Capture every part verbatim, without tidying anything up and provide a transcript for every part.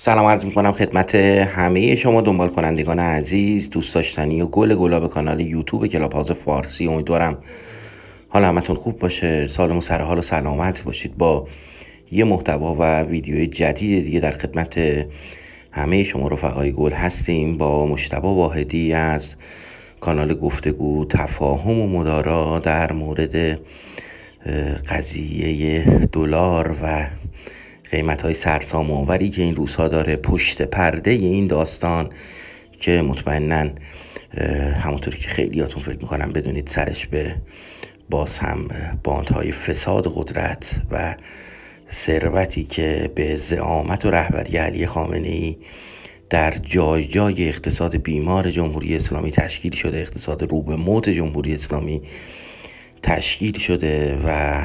سلام عرض میکنم خدمت همه شما دنبال کنندگان عزیز، دوست داشتنی و گل گلاب کانال یوتیوب کلاب هاوس فارسی. امیدوارم حال همتون خوب باشه، سالم و سر حال و سلامت باشید. با یه محتوا و ویدیوی جدید دیگه در خدمت همه شما رفقای گل هستیم با مجتبی واحدی از کانال گفتگو تفاهم و مدارا در مورد قضیه دلار و قیمت‌های سرسام آوری که این روزها داره پشت پرده این داستان که مطمئناً همونطوری که خیلیاتون فکر میکنم بدونید سرش به باز هم باندهای فساد قدرت و ثروتی که به زعامت و رهبری علی خامنه‌ای در جای جای اقتصاد بیمار جمهوری اسلامی تشکیل شده، اقتصاد رو به موت جمهوری اسلامی تشکیل شده و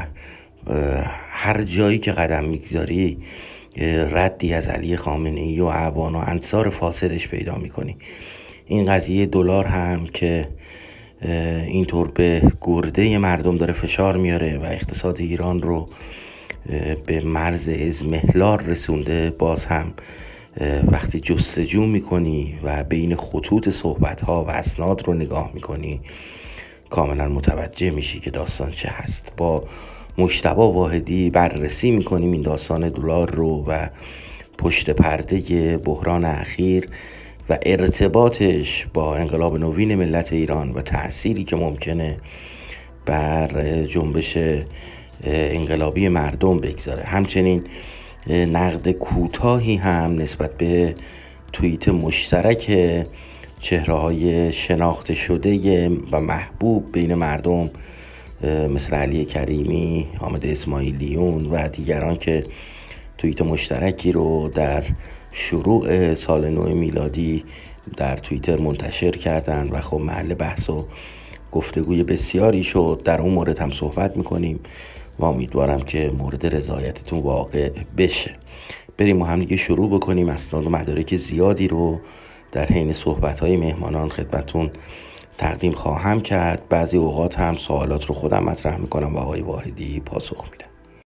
هر جایی که قدم میگذاری ردی از علی خامنه‌ای و اعوان و انصار فاسدش پیدا میکنی. این قضیه دلار هم که اینطور به گرده مردم داره فشار میاره و اقتصاد ایران رو به مرز اضمحلال رسونده، باز هم وقتی جستجو میکنی و بین خطوط صحبت‌ها و اسناد رو نگاه میکنی کاملا متوجه میشی که داستان چه هست. با مجتبی واحدی بررسی میکنیم این داستان دلار رو و پشت پرده بحران اخیر و ارتباطش با انقلاب نوین ملت ایران و تأثیری که ممکنه بر جنبش انقلابی مردم بگذاره. همچنین نقد کوتاهی هم نسبت به توییت مشترک چهره‌های شناخته شده و محبوب بین مردم مثل علی کریمی، حامد اسماعیلیون و دیگران که توییت مشترکی رو در شروع سال نو میلادی در توییتر منتشر کردن و خب محل بحث و گفتگوی بسیاری شد. در اون مورد هم صحبت میکنیم و امیدوارم که مورد رضایتتون واقع بشه. بریم و هم دیگه شروع بکنیم. اسناد و مدارک زیادی رو در حین صحبت‌های مهمانان خدمتتون تقدیم خواهم کرد. بعضی اوقات هم سوالات رو خودم مطرح میکنم و آقای واحدی پاسخ میده.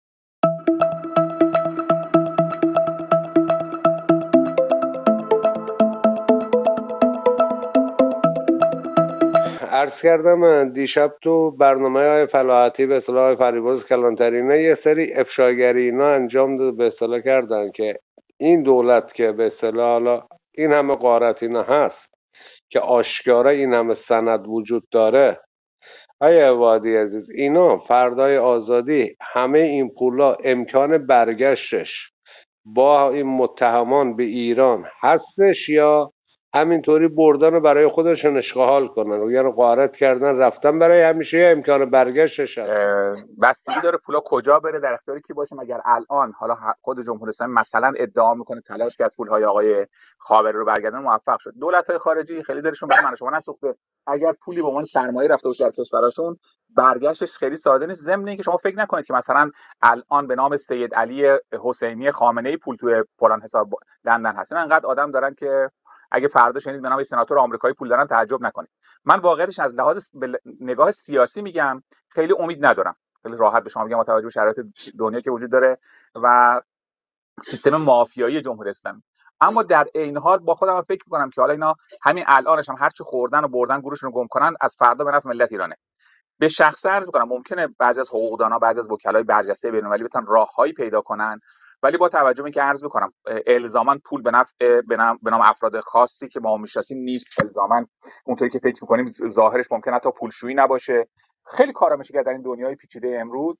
عرض کردم دیشب تو برنامه های فلاحتی به اصطلاح فریبرز کلانتری اینا یه سری افشاگری اینا انجام داد، به اصطلاح کردن که این دولت که به اصطلاح حالا این همه غارت اینا هست که آشکارا این همه سند وجود داره. آیه وادی عزیز، اینا فردای آزادی همه این پولا امکان برگشتش با این متهمان به ایران هستش یا همینطوری بردن و برای خودشون اشغال کنن و یعنی غارت کردن رفتن برای همیشه یا امکان برگشتش هست؟ بستگی داره پولا کجا بره، در اختیار کی باشه. مگر الان حالا خود جمهوری اسلامی مثلا ادعا میکنه تلاش کرد پولهای آقای خاوری رو برگردن، موفق شد. دولت‌های خارجی خیلی دلشون برای من شما نسوخته. اگر پولی به عنوان سرمایه رفته باشه در کشورشون برگشتش خیلی ساده نیست. ضمن اینکه شما فکر نکنید که مثلا الان به نام سید علی حسینی خامنه‌ای پول توی فلان حساب لندن هست. انقدر آدم دارن که اگه فردا شنید به نام سناتور آمریکایی پول دارن تعجب نکنید. من واقعیتش از لحاظ نگاه سیاسی میگم خیلی امید ندارم. خیلی راحت به شما میگم با توجه به شرایط دنیا که وجود داره و سیستم مافیایی جمهوری اسلامی. اما در عین حال با خودم فکر میکنم که حالا اینا همین الانش هم هر چی خوردن و بردن گورشون رو گم کنن از فردا به نفع ملت ایرانه. به شخص عرض میکنم ممکنه بعضی از حقوقدانا، بعضی از وکلای برجسته بین‌المللی بتونن راههایی پیدا کنن، ولی با توجه به اینکه عرض میکنم الزاما پول به نفع به نام افراد خاصی که ما میشناسیم نیست، الزاما اونطوری که فکر میکنیم ظاهرش ممکنه حتی پولشویی نباشه. خیلی کارا میشه که در این دنیای پیچیده امروز.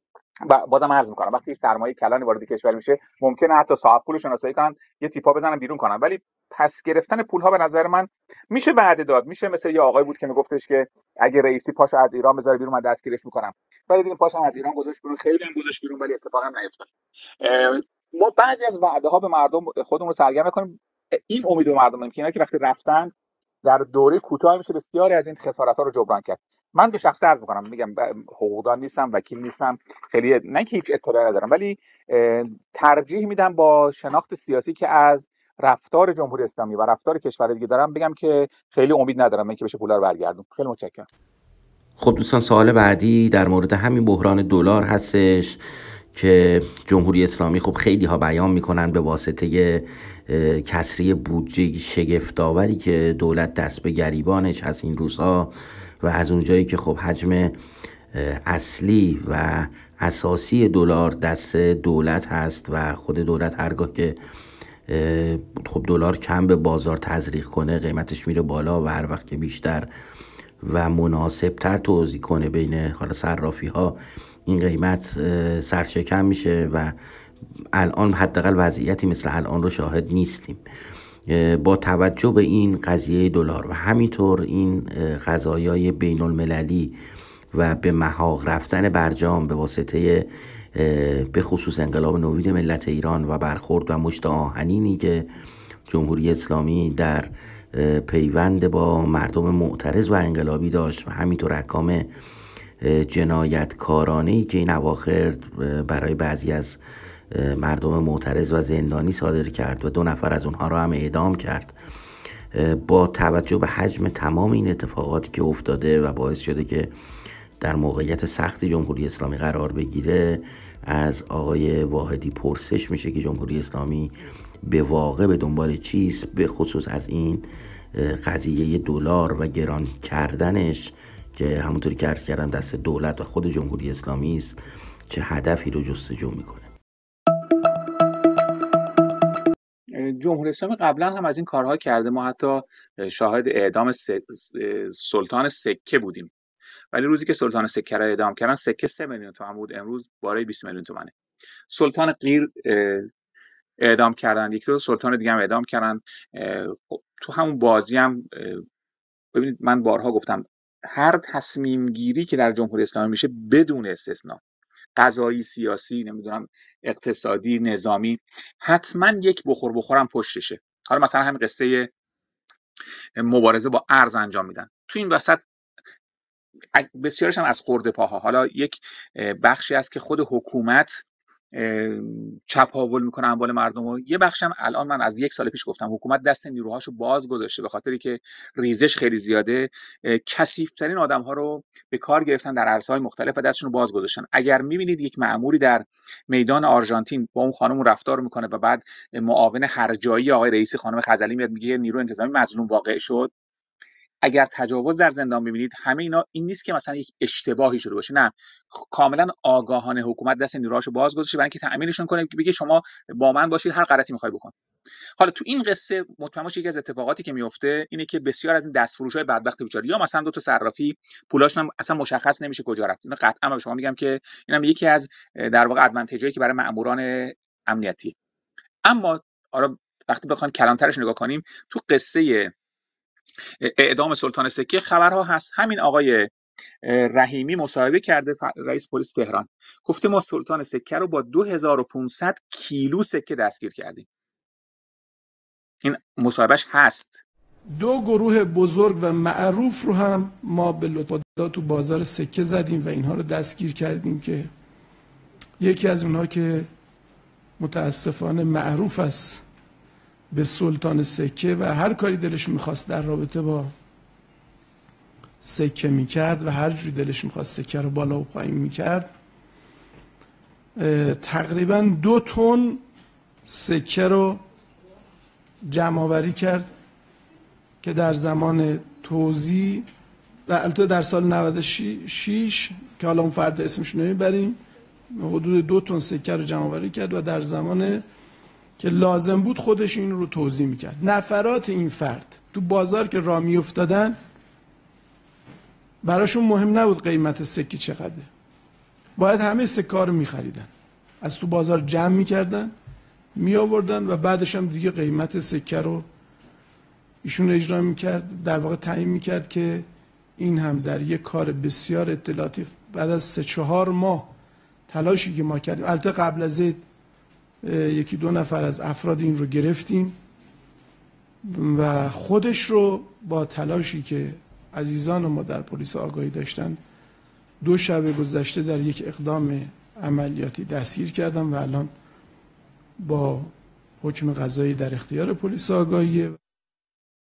و بازم عرض میکنم وقتی سرمایه کلانی وارد کشور میشه ممکنه حتی صاحب پول شناسایی کنن، یه تیپا بزنن بیرون کنن، ولی پس گرفتن پول ها به نظر من میشه وعده داد. میشه مثل یه آقای بود که میگفتش که اگه رئیسی پاشو از ایران بذاره بیرون من دستگیرش میکنم، ولی دیگه پاشو از ایران گذاشت بیرون، خیلی هم گذاشت بیرون ولی اتفاقا نیفتاد. ما بعضی از وعده ها به مردم خودمون رو سرگرم کنیم. این امید به مردم که اینا که وقتی رفتن در دوره کوتاه میشه بسیاری از این خسارت ها رو جبران کرد. من به شخصه عرض میکنم، میگم حقوقدان نیستم، وکیل نیستم، خیلی نه که هیچ اطلاعی ندارم، ولی ترجیح میدم با شناخت سیاسی که از رفتار جمهوری اسلامی و رفتار کشور دیگه دارم بگم که خیلی امید ندارم اینکه بشه پولا رو برگردون. خیلی متشکرم. خب دوستان، سوال بعدی در مورد همین بحران دلار هستش که جمهوری اسلامی خب خیلی ها بیان میکنن به واسطه کسری بودجه شگفت‌آوری که دولت دست به گریبانش هست این روزها و از اونجایی که خب حجم اصلی و اساسی دلار دست دولت هست و خود دولت هرگاه که خب دلار کم به بازار تزریق کنه قیمتش میره بالا و هر وقت که بیشتر و مناسبتر توزیع کنه بین حالا صرافی ها این قیمت سرشکن میشه و الان حداقل وضعیتی مثل الان رو شاهد نیستیم. با توجه به این قضیه دلار و همینطور این قضایای بین المللی و به محاق رفتن برجام به واسطه به خصوص انقلاب نوین ملت ایران و برخورد و مشت آهنینی که جمهوری اسلامی در پیوند با مردم معترض و انقلابی داشت و همینطور احکام جنایتکارانه‌ای که این اواخر برای بعضی از مردم معترض و زندانی صادر کرد و دو نفر از اونها را هم اعدام کرد، با توجه به حجم تمام این اتفاقاتی که افتاده و باعث شده که در موقعیت سخت جمهوری اسلامی قرار بگیره، از آقای واحدی پرسش میشه که جمهوری اسلامی به واقع به دنبال چیست، به خصوص از این قضیه دلار و گران کردنش که همونطوری که عرض کردم دست دولت و خود جمهوری اسلامی است، چه هدفی رو جستجو میکنه. جمهوری اسلامی قبلا هم از این کارها کرده. ما حتی شاهد اعدام سلطان سکه بودیم، ولی روزی که سلطان سکه را اعدام کردن سکه سه میلیون تومان بود، امروز بالای بیست میلیون تومانه. سلطان قیر اعدام کردن، یک دو سلطان دیگه هم اعدام کردن. تو همون بازی هم ببینید، من بارها گفتم هر تصمیم گیری که در جمهوری اسلامی میشه بدون استثنا، قضایی، سیاسی، نمیدونم اقتصادی، نظامی، حتما یک بخور بخورم پشتشه. حالا مثلا همین قصه مبارزه با ارز انجام میدن، تو این وسط بسیارش هم از خورده پاها. حالا یک بخشی است که خود حکومت چپاول میکنه اموال مردم رو، یه بخش هم الان من از یک سال پیش گفتم حکومت دست نیروهاشو باز گذاشته، به خاطری که ریزش خیلی زیاده، کثیف‌ترین آدم‌ها رو به کار گرفتن در عرصه‌های مختلف و دستشون رو باز گذاشتن. اگر می‌بینید یک مأموری در میدان آرژانتین با اون خانم رفتار میکنه و بعد معاون هرجایی آقای رئیسی خانم خزعلی میاد میگه نیرو انتظامی مظلوم واقع شد، اگر تجاوز در زندان ببینید، همه اینا این نیست که مثلا یک اشتباهی شده باشه، نه، کاملا آگاهانه حکومت دست نیروهاشو باز گذاشته برای اینکه تأمینشون کنه که بگه شما با من باشید هر غلطی میخوای بکن. حالا تو این قصه مطمئن باشید یکی از اتفاقاتی که میفته اینه که بسیار از این دستفروشای بدبخت بیچاره، یا مثلا دو تا صرافی پولاشون اصلا مشخص نمیشه کجا رفت، اینو قطعا به شما میگم که اینم یکی از در واقع ادوانتیجایی که برای مأموران امنیتی. اما حالا وقتی بخوایم کلانترش نگاه کنیم، تو قصه اعدام سلطان سکه خبرها هست. همین آقای رحیمی مصاحبه کرده، رئیس پلیس تهران، گفته ما سلطان سکه رو با دو هزار و پانصد کیلو سکه دستگیر کردیم. این مصاحبهش هست. دو گروه بزرگ و معروف رو هم ما به لطفا تو بازار سکه زدیم و اینها رو دستگیر کردیم، که یکی از اونها که متاسفانه معروف است به سلطان سکه و هر کاری دلش میخواست در رابطه با سکه میکرد و هر جوری دلش میخواست سکه رو بالا و پایین میکرد، تقریبا دو تن سکه رو جمع آوری کرد که در زمان توزیع در در سال نود و شش که حالا اون فرد اسمش نمیبریم، حدود دو تن سکه رو جمع آوری کرد و در زمان که لازم بود خودش این رو توزیع میکرد. نفرات این فرد تو بازار که راه میافتادن براشون مهم نبود قیمت سکه چقدره، باید همه سکه ها رو میخریدن، از تو بازار جمع میکردن میآوردن و بعدش هم دیگه قیمت سکه رو ایشون اجرا میکرد، در واقع تعیین میکرد که این هم در یک کار بسیار اطلاعاتی بعد از سه چهار ماه تلاشی که ما کردیم، البته قبل از این یکی دو نفر از افراد این رو گرفتیم و خودش رو با تلاشی که عزیزان ما در پلیس آگاهی داشتن دو شب گذشته در یک اقدام عملیاتی دستگیر کردم و الان با حکم قضایی در اختیار پلیس آگاهیه.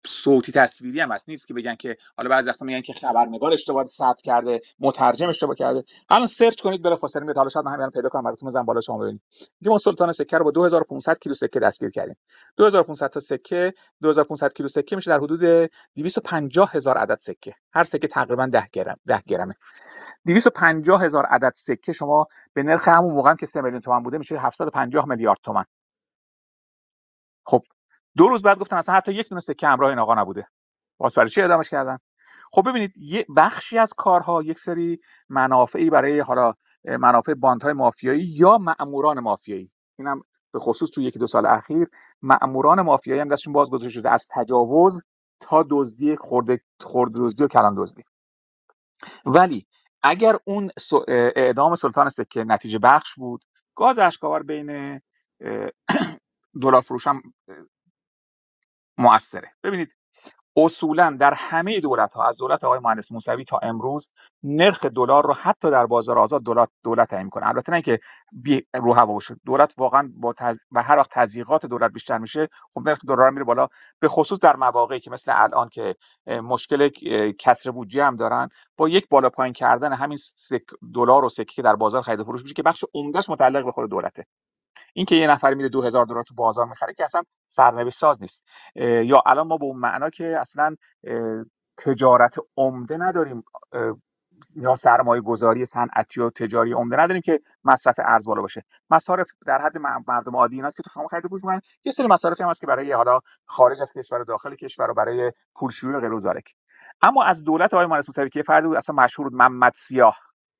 صوتی تصویری هم هست، نیست که بگن که حالا بعضی وقتا میگن که خبرنگار اشتباه ثبت کرده، مترجم اشتباه کرده. الان سرچ کنید بلافاصله میاد، حالا شاید من همین پیدا کنم براتون بزنم بالا شما ببینید. میگه ما سلطان سکه رو با دو هزار و پانصد کیلو سکه دستگیر کردیم. دو هزار و پانصد تا سکه، دو هزار و پانصد کیلو سکه میشه در حدود دویست و پنجاه هزار عدد سکه. هر سکه تقریبا ده گرم ده گرمه. دویست و پنجاه هزار عدد سکه شما به نرخ همون موقع هم که سه میلیون تومان بوده میشه هفتصد و پنجاه میلیارد تومان. خب دو روز بعد گفتن اصلا حتی یک دونه سکه همراه این آقا نبوده. واسه برای چی اعدامش کردن؟ خب ببینید یه بخشی از کارها یک سری منافعی برای حالا منافع باندهای مافیایی یا مأموران مافیایی، اینم به خصوص تو یکی دو سال اخیر مأموران مافیایی هم دستشون باز گذاشته شده، از تجاوز تا دزدی، خرد خرد دزدی و کلان دزدی. ولی اگر اون اعدام سلطان سکه نتیجه بخش بود، گاز اشک‌آور بین دلار فروش هم مؤثره. ببینید اصولا در همه دولت‌ها از دولت آقای مهندس موسوی تا امروز نرخ دلار رو حتی در بازار آزاد دولت دولت تعیین کنه. البته نه که بی رو هوا باشه، دولت واقعا با تز... و هر وقت تضییقات دولت بیشتر میشه خب نرخ دلار میره بالا، به خصوص در مواقعی که مثل الان که مشکل کسر بودجه هم دارن، با یک بالا پایین کردن همین سک... دلار و سکه که در بازار خرید و فروش میشه که بخش عمدهش متعلق به خود دولته. این که یه نفر میره دو هزار دلار تو بازار میخره که اصلا سرنوشت ساز نیست. یا الان ما به اون معنا که اصلا تجارت عمده نداریم یا سرمایه گذاری صنعتی و تجاری عمده نداریم که مصرف ارز بالا باشه. مصارف در حد مردم عادی ایناست که تو خام خرید و فروش میکنن. یه سری مصارفی هم هست که برای حالا خارج از کشور و داخل کشور و برای پولشویی و غیر و ذالک. اما از دولت آقای مهندس موسوی که فرد بود اصلا مشهور بود، محمد سیاه،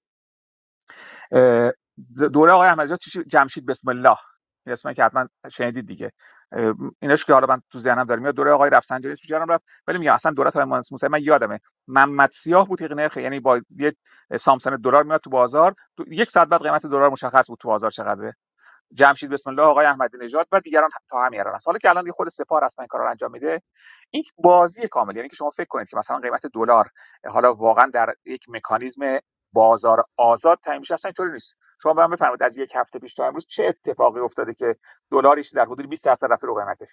دوره آقای احمدی جمشید بسم الله، اسمی که حتما شنیدید دیگه، ایناش که حالا من تو ذهنم داره میاد، دوره آقای رفسنجانی اسمش یادم رفت، ولی میگم اصلا دولت آقای مهندس موسوی من یادمه محمد سیاه بود که نرخ، یعنی با یه سامسون دلار میاد تو بازار، یک ساعت بعد قیمت دلار مشخص بود تو بازار چقدره. جمشید بسم الله، آقای احمدی نژاد و دیگران تا همین الان است. حالا که الان خود سپاه رسما این کارا رو انجام میده، این بازی کامل، یعنی که شما فکر کنید که مثلا قیمت دلار حالا واقعا در یک مکانیزم بازار آزاد تعیین میشه، اصلا اینطوری نیست. شما برام بفرمایید از یک هفته پیش تا امروز چه اتفاقی افتاده که دلاریش در حدود بیست درصد رفته رو قیمتش؟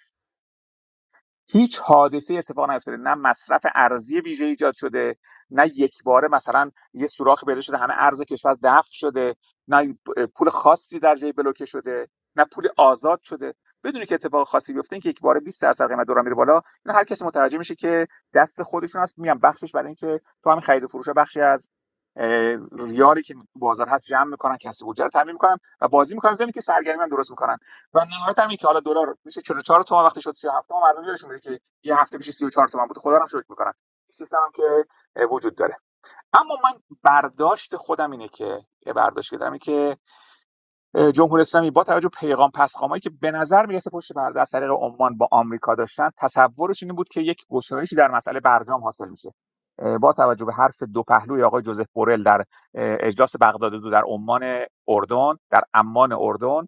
هیچ حادثه اتفاق نیفتاده، نه مصرف ارزی ویژه ایجاد شده، نه یک باره مثلا یه سوراخ پیدا شده همه ارز کشور دفع شده، نه پول خاصی در جای بلوکه شده، نه پول آزاد شده. بدون که اتفاق خاصی بیفته، این که یک باره بیست درصد قیمت دلار میره بالا، اینا هر کسی متوجه میشه که دست خودشون هست. میگم بخشش برای اینکه تو همین خرید و فروش بخشی از ریالی که بازار هست جمع میکنن، کسب بودجه رو تامین میکنن و بازی میکنن، زمین که سرگرمی هم درست میکنن. و نهایت همین که حالا دلار میشه چهل و چهار تومان، وقتی شد سی و هفت تومان، مردم یادشون میره که یه هفته پیش سی و چهار تومان بود، خدا رو شکر میکنن. سیستم هم که وجود داره. اما من برداشت خودم اینه که یه برداشت که دارم اینه که جمهوری اسلامی با توجه به پیغام پسخامایی که به نظر میرسه پشت پرده از طریق عمان با آمریکا داشتن، تصورش این بود که یک گشایشی در مسئله برجام حاصل میشه. با توجه به حرف دو پهلوی آقای جوزف بورل در اجلاس بغداد دو در عمان اردن، در عمان اردن،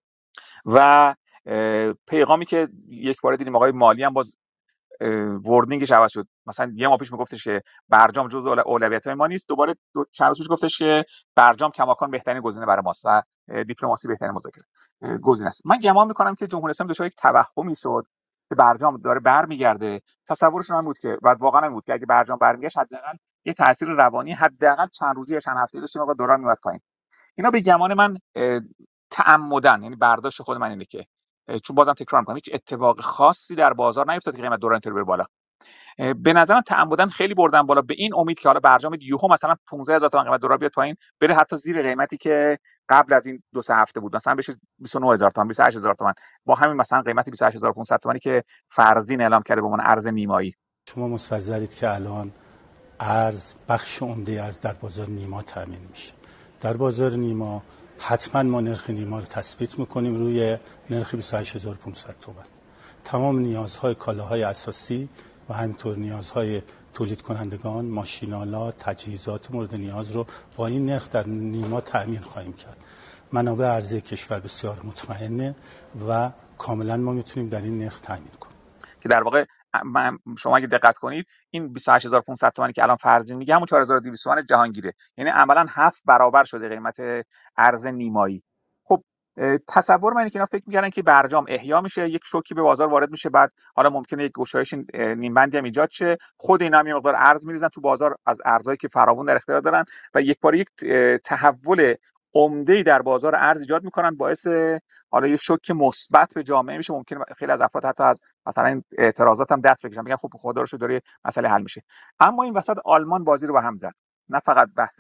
و پیغامی که یک بار دیدیم آقای مالی هم باز وردینگش عوض شد. مثلا یه ماه پیش میگفتش که برجام جزء اولویت‌های ما نیست، دوباره دو چند روز پیش گفتش که برجام کماکان بهترین گزینه برای ماست و دیپلماسی بهترین مذاکره گزینه است. من گمان میکنم که جمهوری اسلامی دچار یک توهمی شد که برجام داره برمیگرده. تصورشون این بود که بعد واقعا این بود که اگه برجام برمیگشت حداقل یه تاثیر روانی حداقل چند روزی یا چند هفته‌ای داشتیم، آقا دلار میاد پایین. اینا به گمان من تعمدن، یعنی برداشت خود من اینه که چون بازم تکرار می‌کنم هیچ اتفاق خاصی در بازار نیفتاد که قیمت دلار اینطوری بره بالا. به نظرم تعمدن خیلی بردن بالا به این امید که حالا برجام یوهو مثلا پانزده هزار تومان قیمت دلار بیاد پایین، بره حتی زیر قیمتی که قبل از این دو سه هفته بود، مثلا بشه بیست و نه هزار تومان، بیست و هشت هزار تومان، با همین مثلا قیمت بیست و هشت هزار و پانصد تومانی که فرضین اعلام کرده به عنوان ارز نیمایی. شما مستحضرید که الان ارز بخش عمده از در بازار نیما تامین میشه. در بازار نیما حتما ما نرخ نیما رو تثبیت میکنیم روی نرخ بیست و هشت هزار و پانصد تومان. تمام نیازهای کالاهای اساسی و همینطور نیازهای تولید کنندگان، ماشینالات، تجهیزات مورد نیاز رو با این نرخ در نیما تامین خواهیم کرد. منابع ارزی کشور بسیار مطمئنه و کاملا ما میتونیم در این نرخ تامین کنیم. که در واقع شما اگه دقت کنید این بیست و هشت هزار و پانصد تومانی که الان فرضین میگه همون چهار هزار و دویست تومان جهانگیره، یعنی عملاً هفت برابر شده قیمت ارز نیمایی. خب تصور من اینه که اینا فکر می‌کردن که برجام احیا میشه، یک شوکی به بازار وارد میشه، بعد حالا ممکنه یک گشایش نیمبندی هم ایجاد شه، خود اینا هم یه مقدار ارز میریزن تو بازار از ارزایی که فراوون در اختیار دارن و یک بار یک تحول عمده‌ای در بازار ارز ایجاد میکنن، باعث حالا یه شوک مثبت به جامعه میشه. ممکنه خیلی از افراد حتی از مثلا این اعتراضات هم دست بکشن، بگن خب خدا رو شکر داره مسئله حل میشه. اما این وسط آلمان بازی رو به هم زد، نه فقط بحث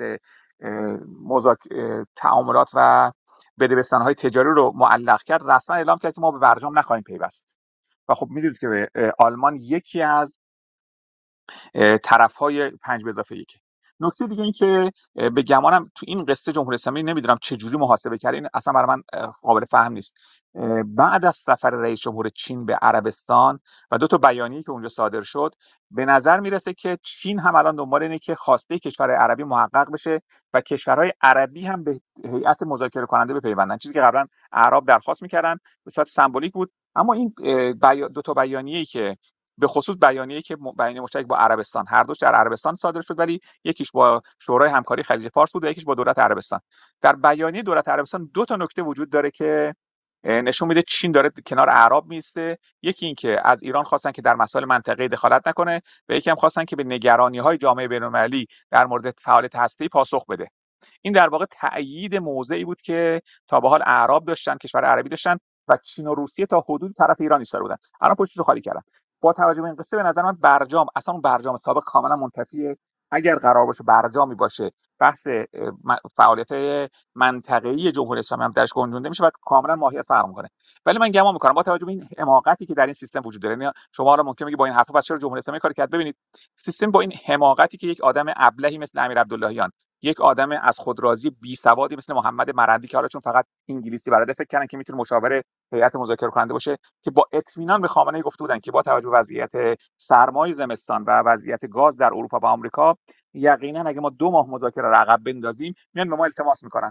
مذاکره تعاملات و بدبستان‌های تجاری رو معلق کرد، رسما اعلام کرد که ما به برجام نخواهیم پیوست. و خب میدونید که آلمان یکی از طرف‌های پنج به اضافه یک. نکته دیگه این که به گمانم تو این قصه جمهوری اسلامی نمیدونم چه جوری محاسبه کرد، این اصلا برای من قابل فهم نیست. بعد از سفر رئیس جمهور چین به عربستان و دو تا بیانیه‌ای که اونجا صادر شد، به نظر میرسه که چین هم الان دنبال اینه که خواسته کشورهای عربی محقق بشه و کشورهای عربی هم به هیئت مذاکره کننده بپیوندن، چیزی که قبلا اعراب درخواست میکردن، به صورت سمبولیک بود. اما این دو تا بیانیه‌ای که به خصوص بیانیه‌ای که بیانیه مشترک با عربستان، هر دوش در عربستان صادر شد، ولی یکیش با شورای همکاری خلیج فارس بود و یکیش با دولت عربستان. در بیانیه دولت عربستان دو تا نکته وجود داره که نشون میده چین داره کنار اعراب میسته. یکی این که از ایران خواستن که در مسائل منطقه‌ای دخالت نکنه و یکی هم خواستن که به نگرانی‌های جامعه بین‌المللی در مورد فعالیت هسته‌ای پاسخ بده. این در واقع تأیید موضعی بود که تا به حال اعراب داشتن، کشور عربی داشتن و چین و روسیه تا حدود طرف ایران ایستاده بودن، الان پشتش رو خالی کردن. با توجه به این قصه به نظر من برجام اصلا اون برجام سابق کاملا منتفیه. اگر قرار باشه برجامی باشه بحث فعالیت منطقه‌ای جمهوری اسلامی هم درش گنجونده میشه و کاملا ماهیت فرق می‌کنه. ولی من گمان می‌کنم با توجه به این حماقتی که در این سیستم وجود داره، یعنی شما را ممکنه بگی با این حرفا پس چرا جمهوری اسلامی کار کرد؟ ببینید سیستم با این حماقتی که یک آدم ابلهی مثل امیر عبداللهیان، یک آدم از خود راضی بی سوادی مثل محمد مرندی که حالا چون فقط انگلیسی بلده فکر کردن که میتونه مشاور هیئت مذاکره کننده باشه، که با اطمینان به خامنه‌ای گفته بودن که با توجه به وضعیت سرمای زمستان و وضعیت گاز در اروپا و آمریکا یقینا اگه ما دو ماه مذاکره را عقب بندازیم میان به ما التماس میکنن.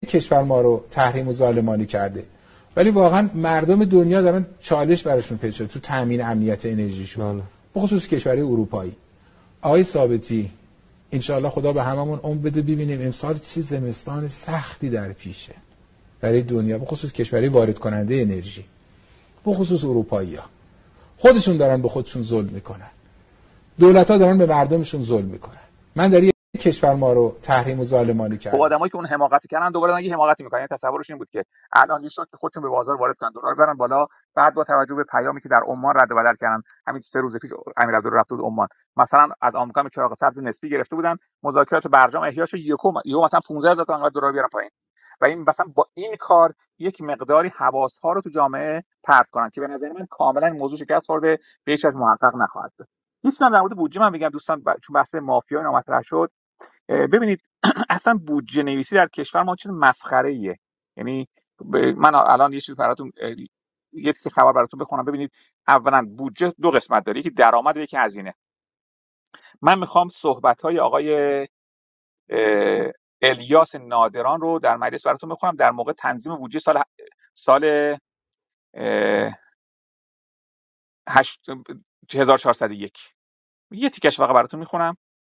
کشور ما رو تحریم و ظالمانی کرده، ولی واقعا مردم دنیا دارن چالش براشون پیش شده تو تامین امنیت انرژیشون، به خصوص کشورهای اروپایی. آقای ثابتی انشاءالله خدا به هممون عمر بده ببینیم امسال چه زمستان سختی در پیشه برای دنیا، به خصوص کشورهای وارد کننده انرژی، به خصوص اروپایی‌ها. خودشون دارن به خودشون ظلم میکنن، دولت‌ها دارن به مردمشون ظلم میکنن. من در یک کشور ما رو تحریم و ظالمانی کردن. آدمایی که اون حماقتی کردن دوباره دارن یه حماقتی میکنن. یعنی تصورش این بود که الان یه شد که خودشون به بازار وارد کنن، دلار برن بالا، بعد با توجه به پیامی که در عمان رد و بدل کردن، همین سه روز پیش امیر عبدالله رفت بود عمان، مثلا از آمریکا به چراغ سبز نسبی گرفته بودن، مذاکرات برجام احیاش یکم یهو مثلا پانزده هزار تومان دلار بیارن پایین، و این مثلا با این کار یک مقداری حواس‌ها رو تو جامعه پرت کنن که به نظر من کاملا موضوع شکست خورده، به هیچ وجه محقق نخواهد بود. هیچ در مورد بودجه من بگم دوستان، چون بحث مافیا اینا مطرح شد، ببینید اصلا بودجه نویسی در کشور ما چیز مسخره ایه. یعنی من الان یه چیز براتون یه که خبر براتون بخونم. ببینید اولا بودجه دو قسمت داره، یکی درآمد و یکی هزینه. من میخوام صحبت‌های آقای الیاس نادران رو در مجلس براتون بخونم در موقع تنظیم بودجه سال سال هزار و چهارصد و یک. یه تیکش فقط براتون میخونم.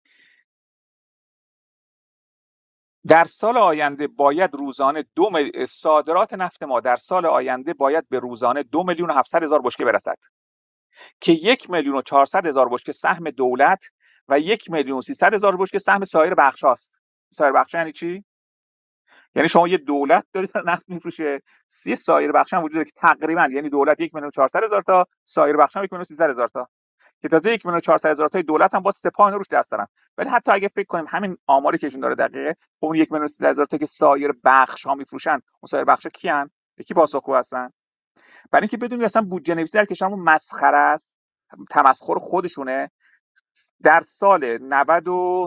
در سال آینده باید روزانه دو مل... صادرات نفت ما در سال آینده باید به روزانه دو میلیون و هفتصد هزار بشکه برسد که یک میلیون و چهارصد هزار بشکه سهم دولت و یک میلیون و سیصد هزار بشکه سهم سایر بخشاست. سایر بخش یعنی چی؟ یعنی شما یه دولت دارید نفت میفروشه، سی سایر بخش هم وجود داره که تقریبا یعنی دولت یک میلیون و چهارصد هزار تا، سایر بخش هم یک میلیون و سیصد هزار تا، که تازه یک میلیون و چهارصد هزار تای دولت هم با سپاه روش دست دارن. ولی حتی اگه فکر کنیم همین آماری که ایشون داره دقیقه، اون یک میلیون و سیصد هزار تا که سایر بخش ها میفروشن، اون سایر بخش کیان؟ یکی پاسخگو هستن؟ برای اینکه بدونید اصلا بودجه نویسی در کشورمون مسخره است، تمسخر خودشونه. در سال نود و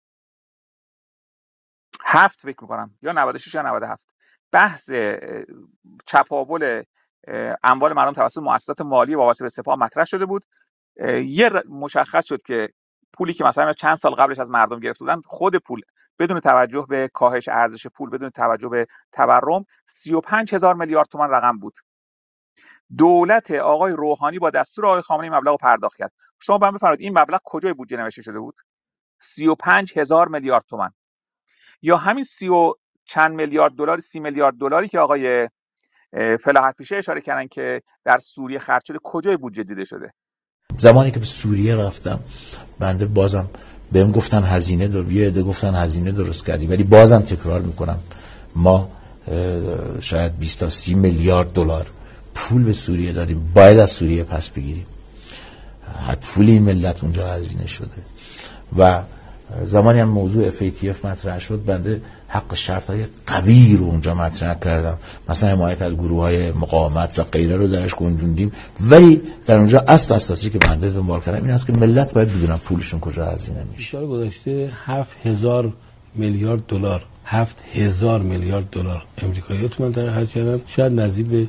هفت فکر می‌کنم یا نود و شش یا نود و هفت بحث چپاول اموال مردم توسط مؤسسات مالی وابسته به سپاه مطرح شده بود. یه مشخص شد که پولی که مثلا چند سال قبلش از مردم گرفته بودن، خود پول بدون توجه به کاهش ارزش پول، بدون توجه به تورم، سی و پنج هزار میلیارد تومان رقم بود. دولت آقای روحانی با دستور آقای خامنه‌ای مبلغ رو پرداخت کرد. شما برام بفرمایید این مبلغ کجای بودجه نوشته شده بود؟ سی و پنج هزار میلیارد تومان. یا همین سی و چند میلیارد دلار، سی میلیارد دلاری که آقای فلاحت پیشه اشاره کردن که در سوریه خرج شده، کجای بودجه دیده شده؟ زمانی که به سوریه رفتم بنده بازم بهم گفتن هزینه دار، یه عده گفتن هزینه درست کردی، ولی بازم تکرار میکنم ما شاید بیست تا سی میلیارد دلار پول به سوریه داریم، باید از سوریه پس بگیریم. پول این ملت اونجا هزینه شده. و زمانی هم موضوع اف ای تی اف مطرح شد، بنده حق شرط‌های قوی رو اونجا مطرح کردم، مثلا حمایت از گروه‌های مقاومت و غیره رو درش گنجوندیم، ولی در اونجا اصل اساسی که بنده دنبال کردم این است که ملت باید بدونن پولشون کجا هزینه میشه. سال گذشته هفت هزار میلیارد دلار هفت هزار میلیارد دلار امریکایی‌ها تو منطقه خرج کردن، شاید نزدیک به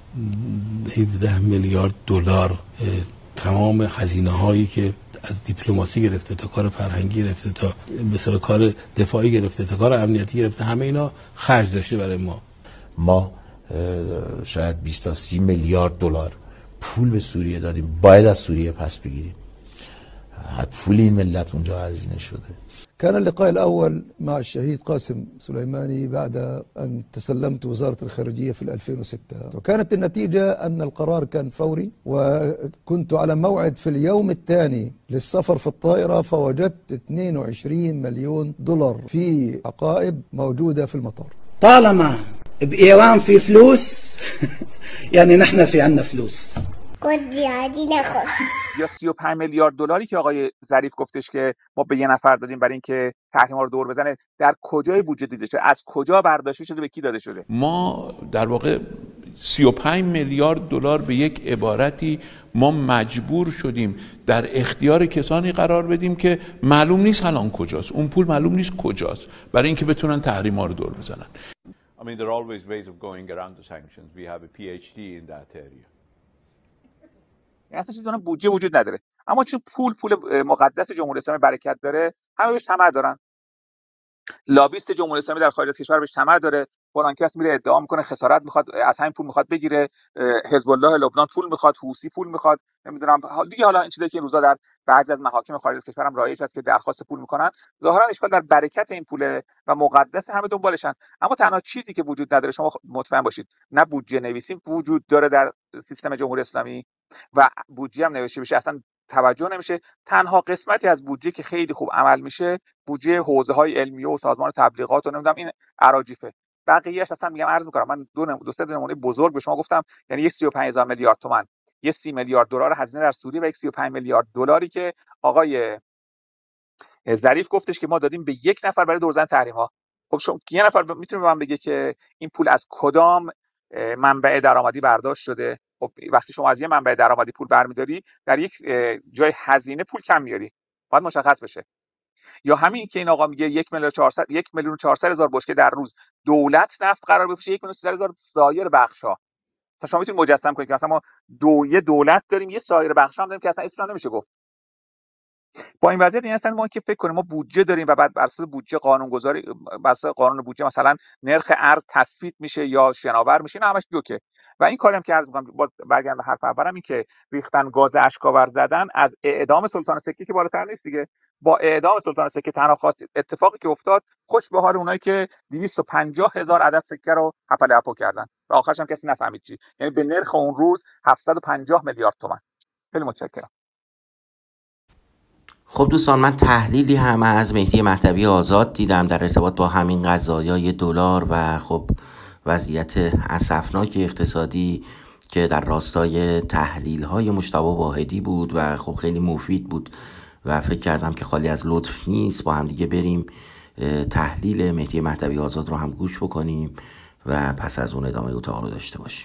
هفده میلیارد دلار تمام هزینه‌هایی که از دیپلماسی گرفته تا کار فرهنگی گرفته تا مثلا کار دفاعی گرفته تا کار امنیتی گرفته، همه اینا خرج داشته برای ما. ما شاید بیست تا سی میلیارد دلار پول به سوریه دادیم، باید از سوریه پس بگیریم. پول این ملت اونجا هزینه شده. كان اللقاء الأول مع الشهيد قاسم سليماني بعد أن تسلمت وزارة الخارجية في ألفين وستة، وكانت النتيجة أن القرار كان فوري، وكنت على موعد في اليوم الثاني للسفر في الطائرة، فوجدت اثنين وعشرين مليون دولار في عقائب موجودة في المطار. طالما بإيران في فلوس يعني نحن في عنا فلوس. یا سی و پنج میلیارد دلاری که آقای ظریف گفتش که ما به یه نفر دادیم برای اینکه تحریم‌ها رو دور بزنه، در کجای بودجه دیده شده؟ از کجا برداشته شده؟ به کی داده شده؟ ما در واقع سی و پنج میلیارد دلار به یک عبارتی ما مجبور شدیم در اختیار کسانی قرار بدیم که معلوم نیست الان کجاست، اون پول معلوم نیست کجاست، برای اینکه بتونن تحریم‌ها رو دور بزنن. I mean, there are always ways of going around the sanctions. We have a پی اچ دی in that area. اصلا چیزی به نام بودجه وجود نداره، اما چون پول پول مقدس جمهوری اسلامی برکت داره، همه بهش طمع دارن. لابیست جمهوری اسلامی در خارج از کشور بهش طمع داره، فلان کس میره ادعا میکنه خسارت میخواد، از همین پول میخواد بگیره، حزب الله لبنان پول میخواد، حوثی پول میخواد، نمیدونم دیگه. حالا این چیزی که این روزا در بعضی از محاکم خارج از کشورم رایج هست که درخواست پول میکنن، ظاهرا اشکال در برکت این پوله و مقدس همه دنبالشن. اما تنها چیزی که وجود نداره، شما مطمئن باشید، نه بودجه نویسی وجود داره در سیستم جمهوری اسلامی و بودجه هم نوشته بشه اصلا توجه نمیشه. تنها قسمتی از بودجه که خیلی خوب عمل میشه بودجه حوزه‌های علمیه و سازمان تبلیغات و نمیدونم این اراجیفه. بقیه‌اش اصلا میگم عرض میکنم، من دو دو سه نمونه بزرگ به شما گفتم، یعنی یه سی و پنج هزار میلیارد تومان، یه سی میلیارد دلار هزینه در سوریه و یک سی و پنج میلیارد دلاری که آقای ظریف گفتش که ما دادیم به یک نفر برای دور زدن تحریم‌ها. خب شما یه نفر میتونه به من بگه که این پول از کدام منبع درآمدی برداشت شده؟ خب وقتی شما از یه منبع درآمدی پول برمی‌داری، در یک جای هزینه پول کم میاری، باید مشخص بشه. یا همین که این آقا میگه یک میلیون چهارصد یک میلیون چهارصد هزار بشکه در روز دولت نفت قرار بفروشه، یک میلیون سیصد هزار سایر بخش‌ها. مثلا شما میتونید مجسم کنید که مثلا ما دو یه دولت داریم، یه سایر بخش‌ها هم داریم که اصلا اسمش نمیشه گفت. با این وضعیت این اصلا ما که فکر کنیم ما بودجه داریم و بعد بر اساس بودجه قانونگذاری، بر اساس قانون بودجه مثلا نرخ ارز تثبیت میشه یا شناور میشه، نه همش جوکه. و این کاری هم که عرض می‌کنم باز برگردم به حرف اولم، این که ریختن گاز اشکاور زدن از اعدام سلطان سکه که بالاتر نیست دیگه. با اعدام سلطان سکه تنها خواست اتفاقی که افتاد خوش به حال اونایی که دویست و پنجاه هزار عدد سکه رو هپل هپو کردن و آخرش هم کسی نفهمید چی، یعنی به نرخ اون روز هفتصد و پنجاه میلیارد تومان. خیلی متشکرم. خب دوستان، من تحلیلی هم از مهدی مهدوی آزاد دیدم در ارتباط با همین قضایای دلار و خب وضعیت اسفناک اقتصادی که در راستای تحلیل‌های مجتبی واحدی بود و خب خیلی مفید بود و فکر کردم که خالی از لطف نیست با هم دیگه بریم تحلیل مهدی مهدوی آزاد رو هم گوش بکنیم و پس از اون ادامه اتاق رو داشته باشیم.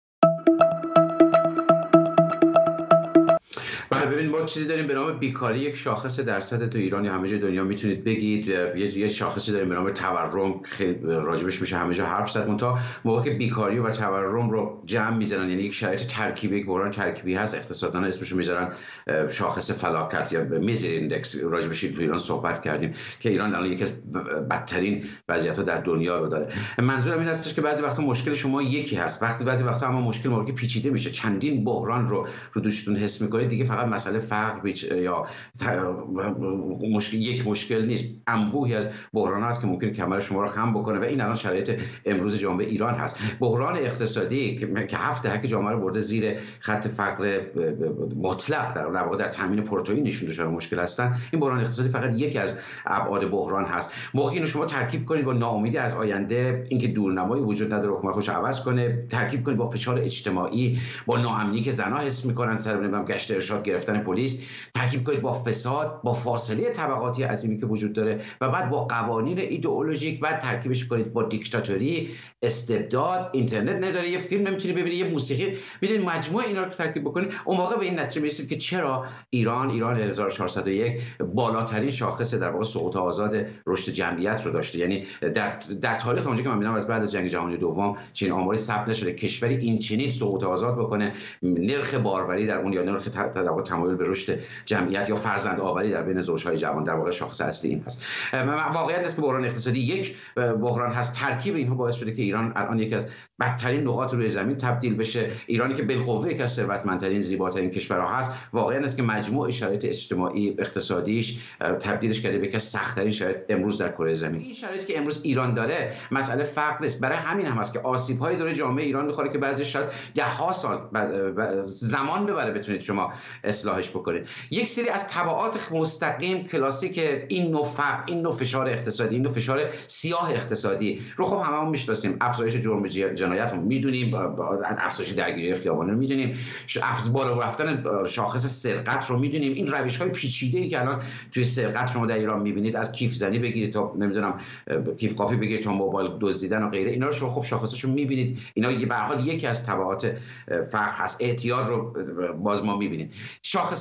ببین ما چیزی داریم به نام بیکاری، یک شاخص درصد تو ایران یا همه جای دنیا میتونید بگید. یه یه شاخصی داریم به نام تورم، خیلی راجبش میشه همه جا حرف زد. منتها موقعی که بیکاری و تورم رو جمع میزنن، یعنی یک شرایط ترکیبی، یک بحران ترکیبی هست، اقتصاددانا اسمش رو میذارن شاخص فلاکت یا میزر ایندکس. راجبش تو ایران صحبت کردیم که ایران الان یکی از بدترین وضعیت‌ها در دنیا رو داره. منظورم این هستش که بعضی وقتا مشکل شما یکی هست، وقتی بعضی وقتا اما مشکل موقعی پیچیده میشه، چندین بحران رو رو دوشتون حس میکنید دیگه، فقط مسئله فقر بیچ یا مشکل یک مشکل نیست، انبوهی از بحران هست که ممکن کمر شما رو خم بکنه و این الان شرایط امروز جامعه ایران هست. بحران اقتصادی که هفت دهه جامعه رو برده زیر خط فقر مطلق، در واقع در تامین پروتئین نشون دچار مشکل هستن. این بحران اقتصادی فقط یکی از ابعاد بحران هست. موقعی اینو شما ترکیب کنید با ناامیدی از آینده، اینکه دورنمایی وجود نداره حکومت خوش عوض کنه، ترکیب کنید با فشار اجتماعی، با ناامنی که زنا حس میکنن سر نمیدونم گشت ارشاد گرفتن پلیس، ترکیب کنید با فساد، با فاصله طبقاتی عظیمی که وجود داره و بعد با قوانین ایدئولوژیک، بعد ترکیبش کنید با دیکتاتوری، استبداد، اینترنت نداره، یه فیلم نمیتونی ببینی، یه موسیقی، میدونید مجموعه اینا رو ترکیب بکنید، اون موقع به این نتیجه میرسید که چرا ایران ایران هزار و چهارصد و یک بالاترین شاخص در واقع سقوط آزاد رشد جمعیت رو داشته. یعنی در در تاریخ اونجا که من میدونم از بعد از جنگ جهانی دوم چنین آماری ثبت نشده کشوری این چنین سقوط آزاد بکنه، نرخ باروری در اون یا نرخ تمایل به رشد جمعیت یا فرزند آوری در بین زوجهای جوان، در واقع شاخص اصلی این هست. واقعیت است که بحران اقتصادی یک بحران هست، ترکیب اینها باعث شده که ایران الان یکی از بدترین نقاط روی زمین تبدیل بشه. ایرانی که بالقوه یکی از ثروتمندترین زیباترین کشورها هست، واقعیت است که مجموع شرایط اجتماعی اقتصادیش تبدیلش کرده به یکی از سخت‌ترین شرایط امروز در کره زمین. این شرایطی که امروز ایران داره مسئله فقر نیست، برای همین هم است که آسیب‌های داره جامعه ایران می‌خوره که بعضی شاید ده ها سال زمان ببره بتونید شما اصلاحش بکنید. یک سری از تبعات مستقیم کلاسیک این نوع فقر، این نوع فشار اقتصادی، این نوع فشار سیاه اقتصادی رو خب هممون میشناسیم. افزایش جرم جنایت رو میدونیم، افزایش درگیری خیابانی رو میدونیم، افزایش بالا رفتن شاخص سرقت رو میدونیم. این روش‌های پیچیده‌ای که الان توی سرقت شما در ایران میبینید، از کیف زنی بگیرید تا نمیدونم کیف قاپی بگیرید تا موبایل دزدیدن و غیره، اینا رو شما خب شاخصش رو میبینید. اینا به هر حال یکی از تبعات فقر هست. اعتیاد رو باز ما میبینیم. شاخص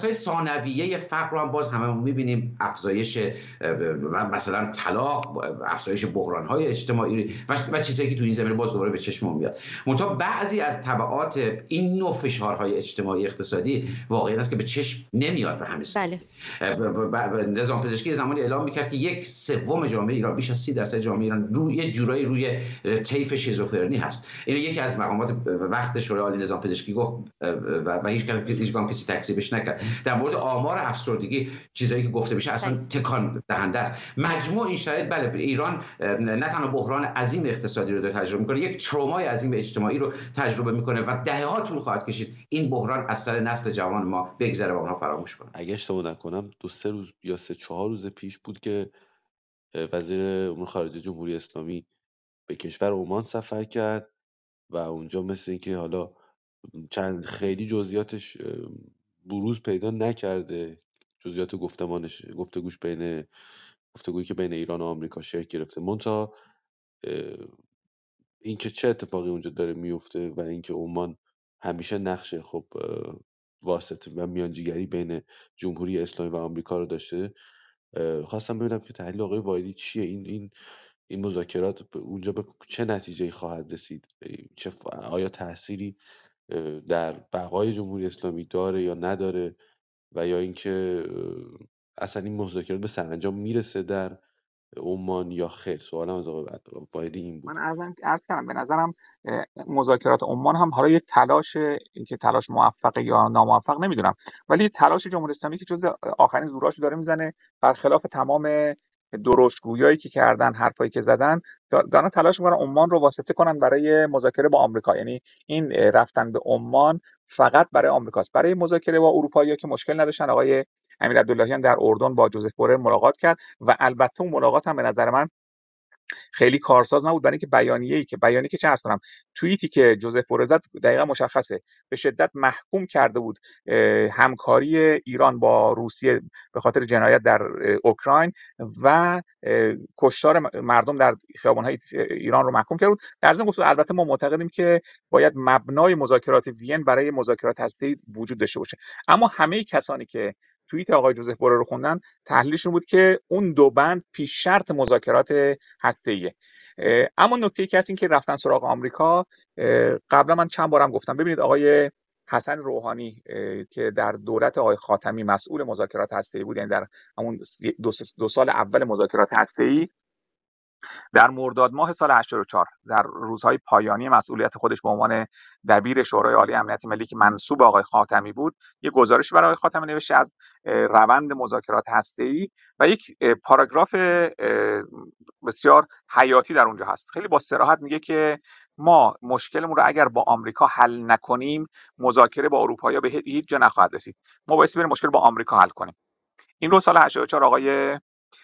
علتهای ثانویه فقر رو هم باز همه میبینیم، افزایش مثلا طلاق، افزایش بحران‌های اجتماعی و چیزایی که تو این زمینه باز دوباره به چشم میاد. منتها بعضی از تبعات این نوع فشارهای اجتماعی اقتصادی واقعا است که به چشم نمیاد به همین سادگی. بله. نظام پزشکی زمانی اعلام میکرد که یک سوم جامعه ایران، بیش از سی درصد جامعه ایران روی یه جورایی روی طیف شیزوفرنی هست. این یکی از مقامات وقت شورای عالی نظام پزشکی گفت و هیچ هیچ کسی تکذیبش نکرد. در مورد آمار افسردگی چیزایی که گفته بشه اصلا تکان دهنده است. مجموع این شرایط بله ایران نه تنها بحران عظیم اقتصادی رو داره تجربه میکنه، یک ترومای عظیم اجتماعی رو تجربه میکنه و دهه‌ها طول خواهد کشید این بحران از سر نسل جوان ما بگذره و اونها فراموش کنه. اگه اشتباه نکنم دو سه روز یا سه چهار روز پیش بود که وزیر امور خارجه جمهوری اسلامی به کشور عمان سفر کرد و اونجا مثل اینکه حالا چند خیلی جزئیاتش بروز پیدا نکرده، جزئیات گفتمانش گفتگوش بین گفتگویی که بین ایران و آمریکا شکل گرفته، منتها اینکه چه اتفاقی اونجا داره میفته و اینکه عمان همیشه نقش خب واسطه و میانجیگری بین جمهوری اسلامی و آمریکا رو داشته. خواستم ببینم که تحلیل آقای وایلی چیه، این این این مذاکرات اونجا به چه نتیجه‌ای خواهد رسید، چه آیا تأثیری در بقای جمهوری اسلامی داره یا نداره و یا اینکه اصلا این مذاکرات به سرانجام میرسه در عمان یا خیر. سوالم از آقای وایلی این بود. من ارزم عرض کردم به نظرم مذاکرات عمان هم حالا یه تلاش، اینکه تلاش موفق یا ناموفق نمیدونم، ولی تلاش جمهوری اسلامی که جزء آخرین زوراشو داره میزنه، برخلاف تمام درشتگویایی که کردن، حرفایی که زدن، دارن تلاش میکنن عمان رو واسطه کنن برای مذاکره با آمریکا. یعنی این رفتن به عمان فقط برای آمریکاست. برای مذاکره با اروپایی‌ها که مشکل نداشتن. آقای امیر عبداللهیان در اردن با جوزف بورل ملاقات کرد و البته اون ملاقات هم به نظر من خیلی کارساز نبود، برای اینکه بیانیه‌ای که بیانیه‌ای که چه عرض کنم توییتی که جوزف بورل زد دقیقاً مشخصه، به شدت محکوم کرده بود همکاری ایران با روسیه به خاطر جنایت در اوکراین و کشتار مردم در خیابان‌های ایران رو محکوم کرد. در ضمن گفت البته ما معتقدیم که باید مبنای مذاکرات وین برای مذاکرات هسته‌ای وجود داشته باشه. اما همه کسانی که توییت آقای جوزف بورل رو خوندن تحلیلشون بود که اون دو بند پیش شرط مذاکرات هسته‌ایه. اما نکته ای که هست این که رفتن سراغ آمریکا، قبلا من چند بارم گفتم، ببینید آقای حسن روحانی که در دولت آقای خاتمی مسئول مذاکرات هسته‌ای بود، یعنی در همون دو, دو سال اول مذاکرات هسته‌ای، در مرداد ماه سال هشتاد و چهار در روزهای پایانی مسئولیت خودش به عنوان دبیر شورای عالی امنیت ملی که منسوب آقای خاتمی بود، یک گزارش برای آقای خاتمی نوشته از روند مذاکرات هسته‌ای و یک پاراگراف بسیار حیاتی در اونجا هست. خیلی با صراحت میگه که ما مشکلمون رو اگر با آمریکا حل نکنیم، مذاکره با اروپایی‌ها به هیچ جا نخواهد رسید. ما باید بریم مشکل با آمریکا حل کنیم. این رو سال هشتاد و چهار آقای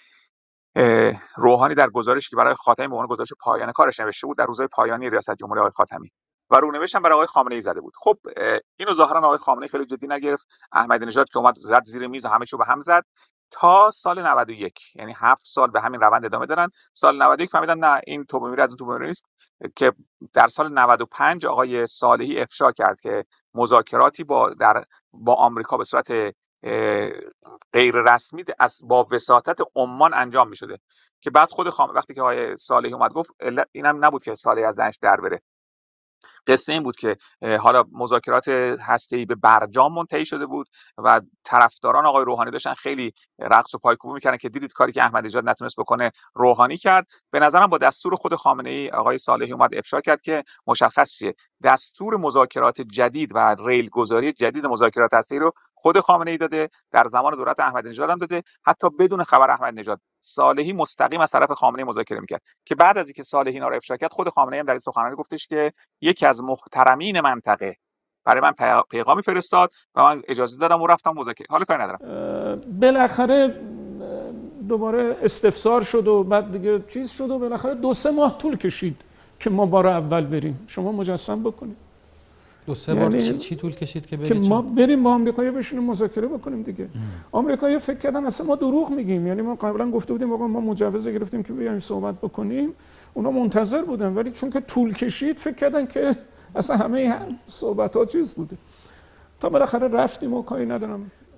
روحانی در گزارشی که برای خاتمی به عنوان گزارش پایان کارش نوشته بود در روزهای پایانی ریاست جمهوری آقای خاتمی و رونوشتم برای آقای خامنه‌ای زده بود. خب اینو ظاهرا آقای خامنه‌ای خیلی جدی نگرفت. احمدی نژاد که اومد زد زیر میز و همه چیو به هم زد تا سال نود و یک، یعنی هفت سال به همین روند ادامه دادن. سال نود و یک فهمیدن نه این توبه میره از اون توبه نیست، که در سال نود و پنج آقای صالحی افشا کرد که مذاکراتی با در با آمریکا به صورت غیر رسمی از با وساطت عمان انجام می شده، که بعد خود خام وقتی که آقای صالحی اومد گفت اینم نبود که صالحی از دهنش در بره. قصه این بود که حالا مذاکرات هسته‌ای به برجام منتهی شده بود و طرفداران آقای روحانی داشتن خیلی رقص و پایکوبی میکردن که دیدید کاری که احمدی نژاد نتونست بکنه روحانی کرد. به نظرم با دستور خود خامنه‌ای آقای صالحی اومد افشا کرد که مشخص شه دستور مذاکرات جدید و ریل گذاری جدید مذاکرات هسته‌ای رو خود خامنه‌ای داده، در زمان دولت احمدی نژاد هم داده، حتی بدون خبر احمدی نژاد. صالحی مستقیم از طرف خامنه‌ای مذاکره میکرد که بعد از اینکه صالحی اینا رو افشا کرد، خود خامنه‌ای هم در سخنرانی گفتش که یکی از محترمین منطقه برای من پیغامی فرستاد و من اجازه دادم و رفتم مذاکره. حالا کاری ندارم. بالاخره دوباره استفسار شد و بعد دیگه چیز شد و بالاخره دو سه ماه طول کشید که ما بار اول بریم. شما مجسم بکنید دو سه بار چی, چی طول کشید که بریم؟ که ما بریم با آمریکایی‌ها بشینیم مذاکره بکنیم دیگه. آمریکایی‌ها فکر کردن اصلا ما دروغ میگیم، یعنی ما قبلا گفته بودیم آقا ما مجوز گرفتیم که بیایم صحبت بکنیم، اونا منتظر بودن، ولی چون که طول کشید فکر کردن که اصلا همه صحبت‌ها چیز بوده. تا بالاخره رفتیم و کاری ندارم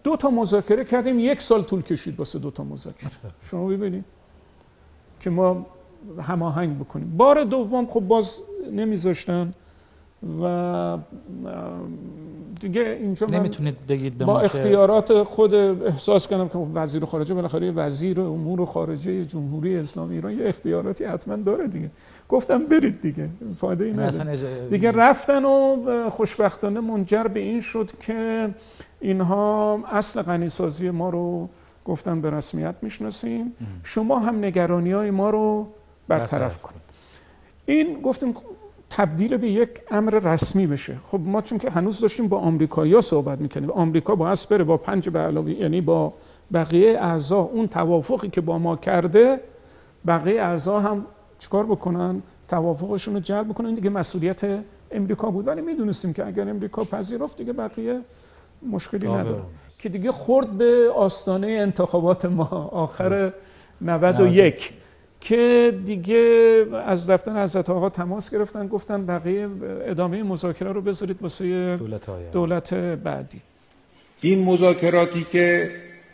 دو تا مذاکره کردیم، یک سال طول کشید واسه دو تا مذاکره. شما ببینید که ما هماهنگ بکنیم. بار دوم خب باز نمیذاشتن و دیگه اینجا نمیتونید بگید به با ما اختیارات خود احساس کردم که وزیر خارجه بالاخره وزیر امور خارجه جمهوری اسلامی ایران یه اختیاراتی حتما داره دیگه. گفتم برید دیگه، فایده ای نداره دیگه. رفتن و خوشبختانه منجر به این شد که اینها اصل غنیسازی ما رو گفتن به رسمیت میشناسیم، شما هم نگرانی‌های ما رو برطرف کنید. این گفتیم تبدیل به یک امر رسمی بشه. خب ما چون که هنوز داشتیم با آمریکایی‌ها صحبت می‌کردیم، آمریکا باید بره با پنج به علاوه، یعنی با بقیه اعضا اون توافقی که با ما کرده، بقیه اعضا هم چیکار بکنن؟ توافقشون رو جلب بکنن. دیگه مسئولیت امریکا بود، ولی میدونستیم که اگر امریکا پذیرفت دیگه بقیه مشکلی نداره که دیگه خورد به آستانه انتخابات ما آخر نود و یک که دیگه از دفتر حضرت آقا تماس گرفتن، گفتن بقیه ادامه مذاکره رو بذارید واسه دولت, دولت بعدی. این مذاکراتی که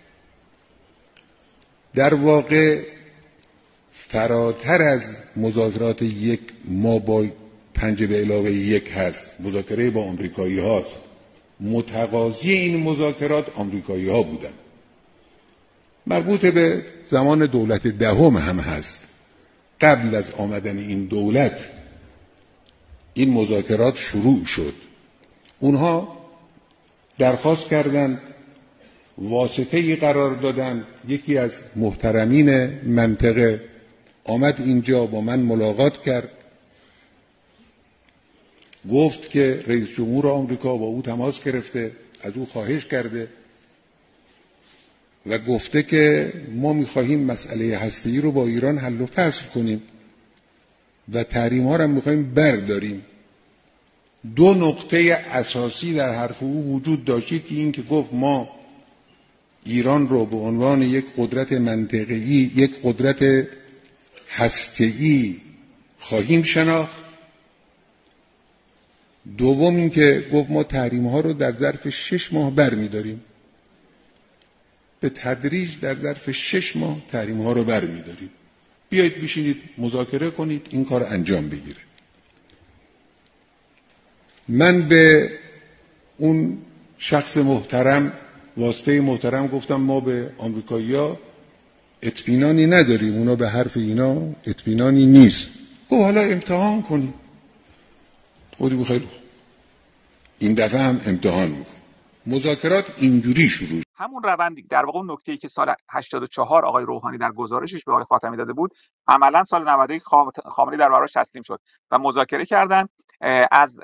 در واقع فراتر از مذاکرات یک ما با پنج به علاوه یک هست، مذاکره با آمریکایی هاست، متقاضی این مذاکرات آمریکایی ها بودن، مربوط به زمان دولت دهم هم هست. قبل از آمدن این دولت این مذاکرات شروع شد. اونها درخواست کردند، واسطه‌ای قرار دادن، یکی از محترمین منطقه آمد اینجا با من ملاقات کرد، گفت که رئیس جمهور آمریکا با او تماس گرفته، از او خواهش کرده و گفته که ما می‌خواهیم مسئله هسته‌ای رو با ایران حل و فصل کنیم و تحریم‌ها رو می‌خواهیم برداریم. دو نقطه اساسی در حرف او وجود داشت که این که گفت ما ایران رو به عنوان یک قدرت منطقه‌ای، یک قدرت هسته‌ای خواهیم شناخت. دوم این که گفت ما تحریم‌ها رو در ظرف شش ماه برمی‌داریم. به تدریج در ظرف شش ماه تحریم‌ها رو برمی‌داریم. بیایید بشینید مذاکره کنید این کار انجام بگیره. من به اون شخص محترم، واسطه محترم گفتم ما به آمریکایی‌ها اطمینانی نداریم، اونا به حرف اینا اطمینانی نیست. گفت حالا امتحان کنیم. خودی بخیر این دفعه هم امتحان میکنم. مذاکرات اینجوری شروع. همون روندی در واقع اون نکته‌ای که سال هشتاد و چهار آقای روحانی در گزارشش به آقای خاتمی داده بود، عملاً سال نود و یک خامنه‌ای در برابرش تسلیم شد و مذاکره کردن. از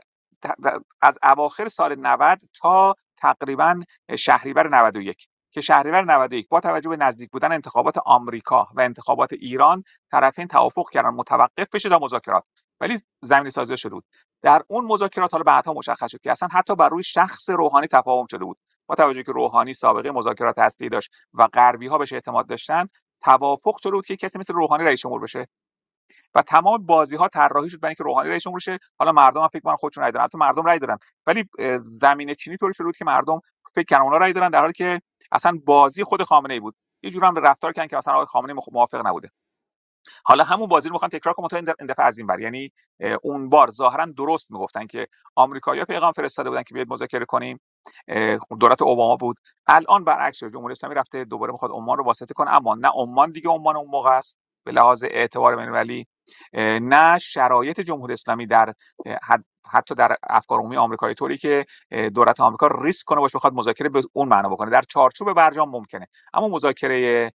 از اواخر سال نود تا تقریبا شهریور نود و یک که شهریور نود و یک با توجه به نزدیک بودن انتخابات آمریکا و انتخابات ایران، طرفین توافق کردن متوقف بشه تا مذاکرات، ولی زمینه سازی شده بود. در اون مذاکرات حالا بعدها مشخص شد که اصلا حتی بر روی شخص روحانی تفاهم شده بود. با توجه که روحانی سابقه مذاکرات هسته‌ای داشت و غربی ها بهش اعتماد داشتن، توافق شده بود که کسی مثل روحانی رئیس جمهور بشه و تمام بازی ها طراحی شد برای اینکه روحانی رئیس جمهور شه. حالا مردم هم فکر کنن خودشون رأی دادن، البته مردم رأی دادن، ولی زمینه چینی طوری شده بود که مردم فکر کردن اونا رأی دادن، در حالی که اصلا بازی خود خامنه‌ای بود. یه جور هم رفتار کردن که مثلا آقای خامنه‌ای موافق نبوده. حالا همون بازی رو میخوان تکرار کنن، تا این دفعه از این ور، یعنی اون بار ظاهرا درست میگفتن که آمریکایی‌ها پیغام فرستاده بودن که بیاید مذاکره کنیم، دولت اوباما بود. الان برعکس جمهوری اسلامی رفته دوباره میخواد عمان رو واسطه کنه، اما نه عمان دیگه عمان اون موقع است به لحاظ اعتبار بین‌المللی، نه شرایط جمهوری اسلامی در حتی در افکار عمومی آمریکایی طوری که دولت آمریکا ریسک کنه باشه بخواد مذاکره به اون معنا بکنه. در چارچوب برجام ممکنه، اما مذاکره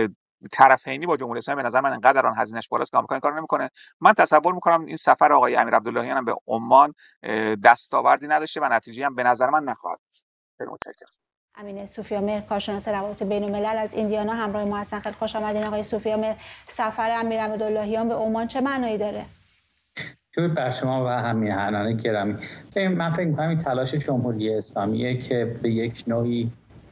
طرفینی با جمهوری اسلامی به نظر من انقدر آن هزینه‌اش بالاست که آمریکا این کارو نمی‌کنه. من تصور می‌کنم این سفر آقای امیر عبداللهیان هم به عمان دستاوردی نداشته و نتیجه‌ای هم به نظر من نخواهد داشت. خیلی متشکرم. امین صوفیامر، کارشناس روابط بین‌الملل از ایندیانا همراه ما هستن. خیلی خوش آمدین آقای صوفیامر. سفر امیر عبداللهیان به عمان چه معنایی داره؟ درود بر شما و همیهنان گرامی. من فکر می‌کنم این تلاش جمهوری اسلامیه که به یک نوعی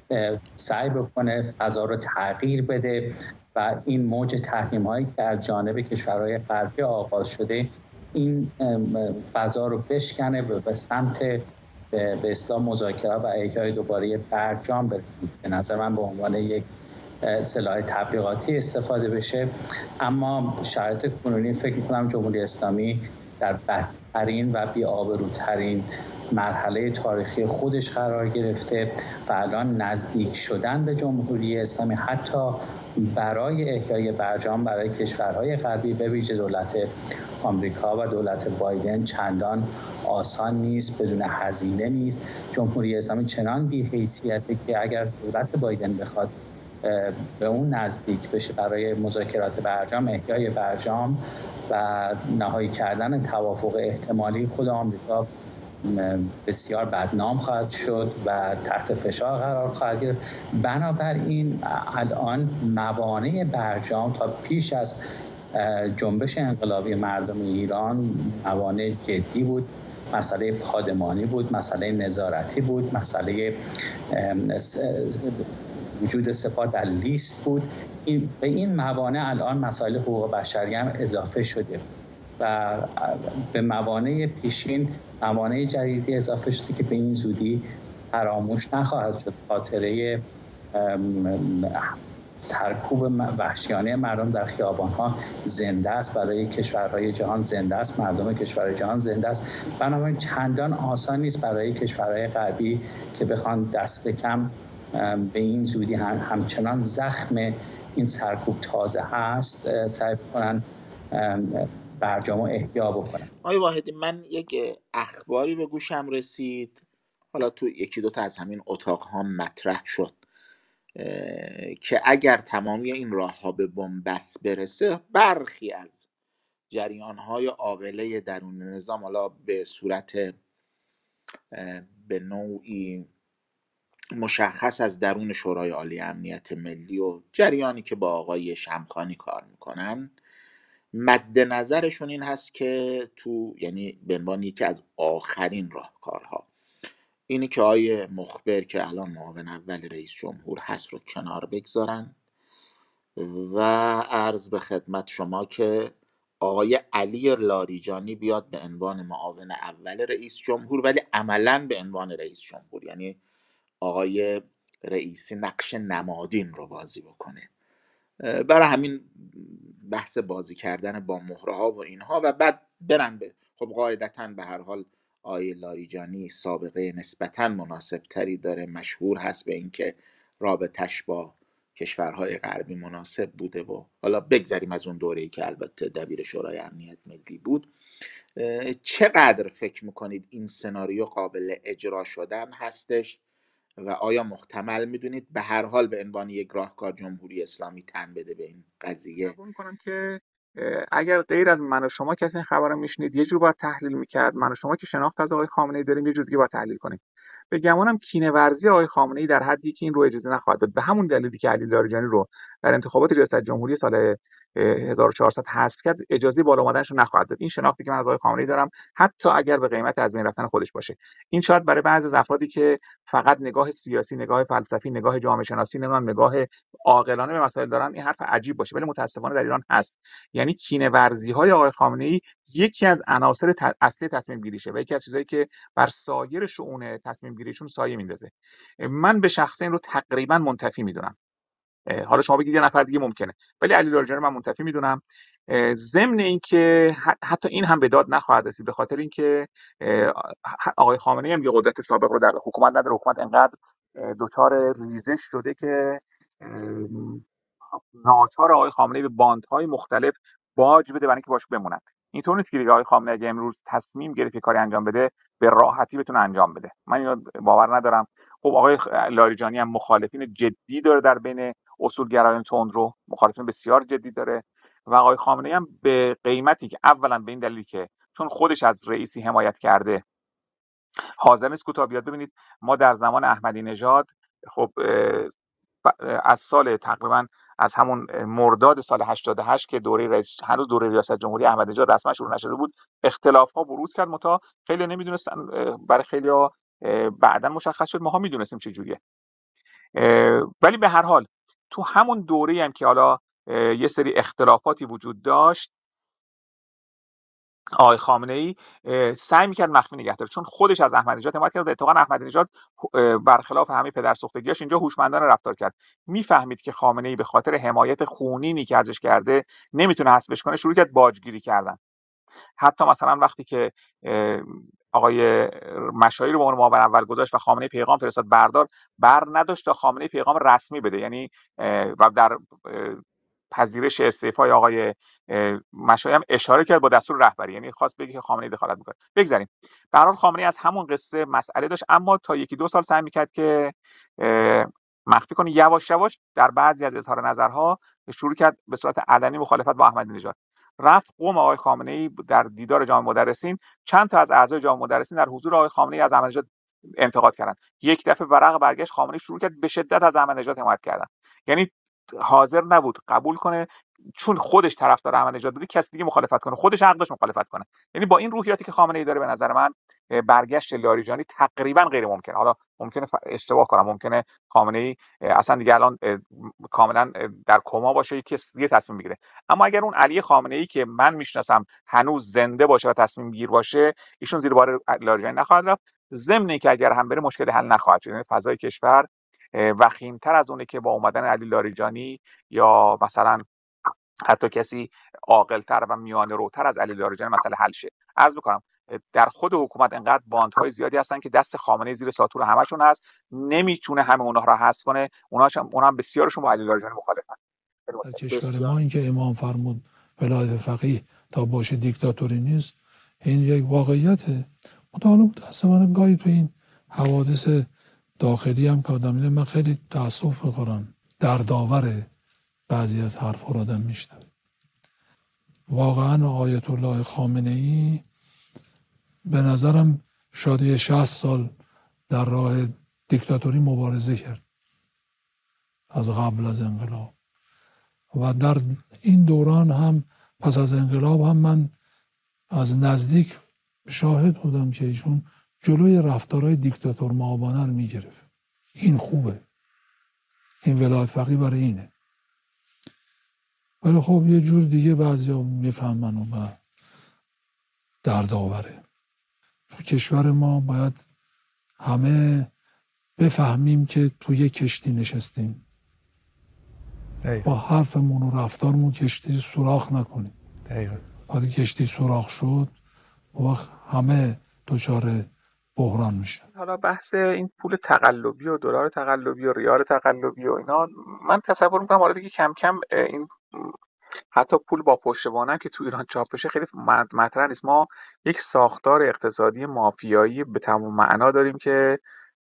سعی بکنه فضا رو تغییر بده و این موج تحریم‌هایی که از جانب کشورهای غربی آغاز شده این فضا رو بشکنه و به سمت به اصطلاح مذاکره و احیای دوباره برجام برسیم. به نظر من به عنوان یک سلاح تبلیغاتی استفاده بشه، اما شرایط کنونی فکر می‌کنم جمهوری اسلامی در بدترین و بی‌آبروترین مرحله تاریخی خودش قرار گرفته و الان نزدیک شدن به جمهوری اسلامی حتی برای احیای برجام برای کشورهای غربی به ویژه دولت آمریکا و دولت بایدن چندان آسان نیست، بدون هزینه نیست. جمهوری اسلامی چنان بی‌حیثیته که اگر دولت بایدن بخواد به اون نزدیک بشه برای مذاکرات برجام، احیای برجام و نهایی کردن توافق احتمالی، خود آمریکا بسیار بدنام خواهد شد و تحت فشار قرار خواهد گرفت. بنابراین الان موانع برجام تا پیش از جنبش انقلابی مردم ایران موانع جدی بود. مسئله پادمانی بود، مسئله نظارتی بود، مسئله وجود سپاه در لیست بود. این به این موانع الان مسائل حقوق بشری هم اضافه شده و به موانع پیشین موانع جدیدی اضافه شده که به این زودی فراموش نخواهد شد. خاطره سرکوب وحشیانه مردم در خیابان‌ها زنده است، برای کشورهای جهان زنده است، مردم کشورهای جهان زنده است. بنابراین چندان آسان نیست برای کشورهای غربی که بخوان دست کم به این زودی هم همچنان زخم این سرکوب تازه هست سعی کنن برجام رو احیا بکنن. آقای واحدی، من یک اخباری به گوشم رسید، حالا تو یکی دوتا از همین اتاق‌ها مطرح شد که اگر تمامی این راه‌ها به بنبست برسه، برخی از جریان‌های عاقله درون نظام، حالا به صورت به نوعی مشخص از درون شورای عالی امنیت ملی و جریانی که با آقای شمخانی کار میکنن، مد نظرشون این هست که تو، یعنی به عنوان یکی از آخرین راهکارها، اینی که آقای مخبر که الان معاون اول رئیس جمهور هست رو کنار بگذارن و عرض به خدمت شما که آقای علی لاریجانی بیاد به عنوان معاون اول رئیس جمهور، ولی عملاً به عنوان رئیس جمهور، یعنی آقای رئیسی نقش نمادین رو بازی بکنه. برای همین بحث بازی کردن با مهره ها و اینها و بعد برن به، خب قاعدتاً به هر حال آقای لاریجانی سابقه نسبتاً مناسب تری داره، مشهور هست به اینکه رابطش با کشورهای غربی مناسب بوده و حالا بگذریم از اون دوره‌ای که البته دبیر شورای امنیت ملی بود. چقدر فکر میکنید این سناریو قابل اجرا شدن هستش و آیا محتمل میدونید به هر حال به عنوان یک راهکار جمهوری اسلامی تن بده به این قضیه؟ فکر می‌کنم که اگر غیر از من و شما کسی این خبر رو میشنید یه جور باید تحلیل میکرد، من و شما که شناخت از آقای خامنه‌ای داریم یه جور دیگه باید تحلیل کنیم. به گمانم کینه ورزی آقای خامنه‌ای در حدی که این رو اجازه نخواهد داد، به همون دلیلی که علی لاریجانی رو در انتخابات ریاست جمهوری سال هزار و چهارصد حذف کرد، اجازه بالا اومدنش رو نخواهد داد. این شناختی که من از آقای خامنه‌ای دارم، حتی اگر به قیمت از بین رفتن خودش باشه. این شاید برای بعضی از افرادی که فقط نگاه سیاسی، نگاه فلسفی، نگاه جامعه شناسی، نمیدونم نگاه عاقلانه به مسائل دارن، این حرف عجیب باشه، ولی متاسفانه در ایران هست. یعنی کینه‌ورزی‌های آقای خامنه‌ای یکی از عناصر ت... اصلی تصمیم گیریشه و یکی از چیزایی که بر سایر شؤون تصمیم گیریشون سایه میندازه. من به شخص این رو تقریبا منتفی میدونم. حالا شما بگید یه نفر دیگه ممکنه، ولی علی لاریجانی من منتفی میدونم. ضمن اینکه حتی این هم به داد نخواهد رسید، به خاطر اینکه آقای خامنه‌ای هم یه قدرت سابق رو در حکومت نداره. حکومت انقدر دچار ریزش شده که ناچار آقای خامنه‌ای به باندهای مختلف باج بده برای اینکه باش بمونن. اینطور نیست که دیگه آقای خامنه‌ای اگه امروز تصمیم گرفت کاری انجام بده به راحتی بتونه انجام بده. من اینو باور ندارم. خب آقای لاریجانی هم مخالفین جدی داره در بین اصولگرایان تندرو، مخالفین بسیار جدی داره و آقای خامنه‌ای هم به قیمتی که اولا به این دلیلی که چون خودش از رئیسی حمایت کرده حاضر نیست کوتاه بیاد. ببینید ما در زمان احمدی نژاد خب از سال تقریبا از همون مرداد سال هشتاد و هشت که دوره رئیس هنوز دوره ریاست جمهوری احمدی نژاد رسما شروع نشده بود، اختلاف‌ها بروز کرد. متا خیلی نمیدونستن، برای خیلی‌ها بعداً مشخص شد، ماها میدونستیم چه جوریه. ولی به هر حال تو همون دوره‌ای هم که حالا یه سری اختلافاتی وجود داشت، آقای خامنه‌ای سعی می‌کرد مخفی نگه داره، چون خودش از احمدی نژاد حمایت کرد. اتفاقا احمدی نژاد برخلاف همه پدرسوختگیاش اینجا هوشمندانه رفتار کرد. میفهمید که خامنه‌ای به خاطر حمایت خونینی که ازش کرده نمیتونه حذفش کنه، شروع کرد باجگیری کردن. حتی مثلا وقتی که آقای مشایری رو به عنوان معاون اول گذاشت و خامنه‌ای پیغام فرستاد بردار، بر نداشت تا خامنه‌ای پیغام رسمی بده. یعنی و در پذیرش استعفای آقای مشایری هم اشاره کرد با دستور رهبری، یعنی خواست بگه که خامنه‌ای دخالت می‌کنه. بگذاریم. به هر حال خامنه‌ای از همون قصه مسئله داشت، اما تا یکی دو سال سعی می‌کرد که مخفی کنه. یواش یواش در بعضی از اظهار نظرها شروع کرد به صورت علنی مخالفت با احمدی نژاد. رفت قم آقای خامنه‌ای در دیدار جامع مدرسین، چند تا از اعضای جامع مدرسین در حضور آقای خامنه‌ای از احمدی نژاد انتقاد کردند. یک دفعه ورق برگشت، خامنه‌ای شروع کرد به شدت از احمدی نژاد حمایت کردن. یعنی حاضر نبود قبول کنه چون خودش طرفدار احمدی نژاد بود کسی دیگه مخالفت کنه، خودش حق داشت مخالفت کنه. یعنی با این روحیاتی که خامنه‌ای داره به نظر من برگشت لاریجانی تقریبا غیر ممکنه. حالا ممکنه اشتباه کنم، ممکنه خامنه‌ای اصلا دیگه الان کاملا در کما باشه، یک کس دیگه تصمیم بگیره. اما اگر اون علی خامنه‌ای که من میشناسم هنوز زنده باشه و تصمیم گیر باشه، ایشون زیر بار لاریجانی نخواهد رفت. ضمن اینکه اگر هم بره مشکل حل نخواهد شد. یعنی فضای کشور وخیم‌تر از اونه که با اومدن علی لاریجانی یا مثلا حتی کسی عاقل‌تر و میانه‌روتر از علی لاریجانی مسئله حل شه. عرض می‌کنم در خود حکومت انقدر باندهای زیادی هستن که دست خامنه‌ای زیر ساطور همشون هست، نمیتونه همه اونها را حذف کنه. اونهاش هم اونها هم بسیارشون با علی لاریجانی مخالفن. در کشور ما اینکه امام فرمود ولایت فقیه تا باشه دیکتاتوری نیست، این یک واقعیته. مطالعه متأسفانه گاهی تو این حوادث داخلی هم که آدم میده من خیلی تأسف میخورم، دردآوره بعضی از حرف رو آدم میشنوه. واقعا آیت الله خامنه‌ای به نظرم شاید یه شصت سال در راه دیکتاتوری مبارزه کرد از قبل از انقلاب و در این دوران هم پس از انقلاب هم من از نزدیک شاهد بودم که ایشون جلوی رفتارهای دیکتاتور معابانه رو میگرفت. این خوبه، این ولایت فقیه برای اینه. ولی خب یه جور دیگه بعضیا میفهمن و دردآوره. تو کشور ما باید همه بفهمیم که تو یه کشتی نشستیم، با حرفمون و رفتارمون کشتی سوراخ نکنیم. دقیقا. وقتی کشتی سوراخ شد وقت همه دچار بحران میشه. حالا بحث این پول تقلبی و دلار تقلبی و ریال تقلبی و اینا، من تصور میکنم حالا دیگه کم کم این حتی پول با پشتوانه که تو ایران چاپ بشه خیلی مطرح نیست. ما یک ساختار اقتصادی مافیایی به تمام معنا داریم که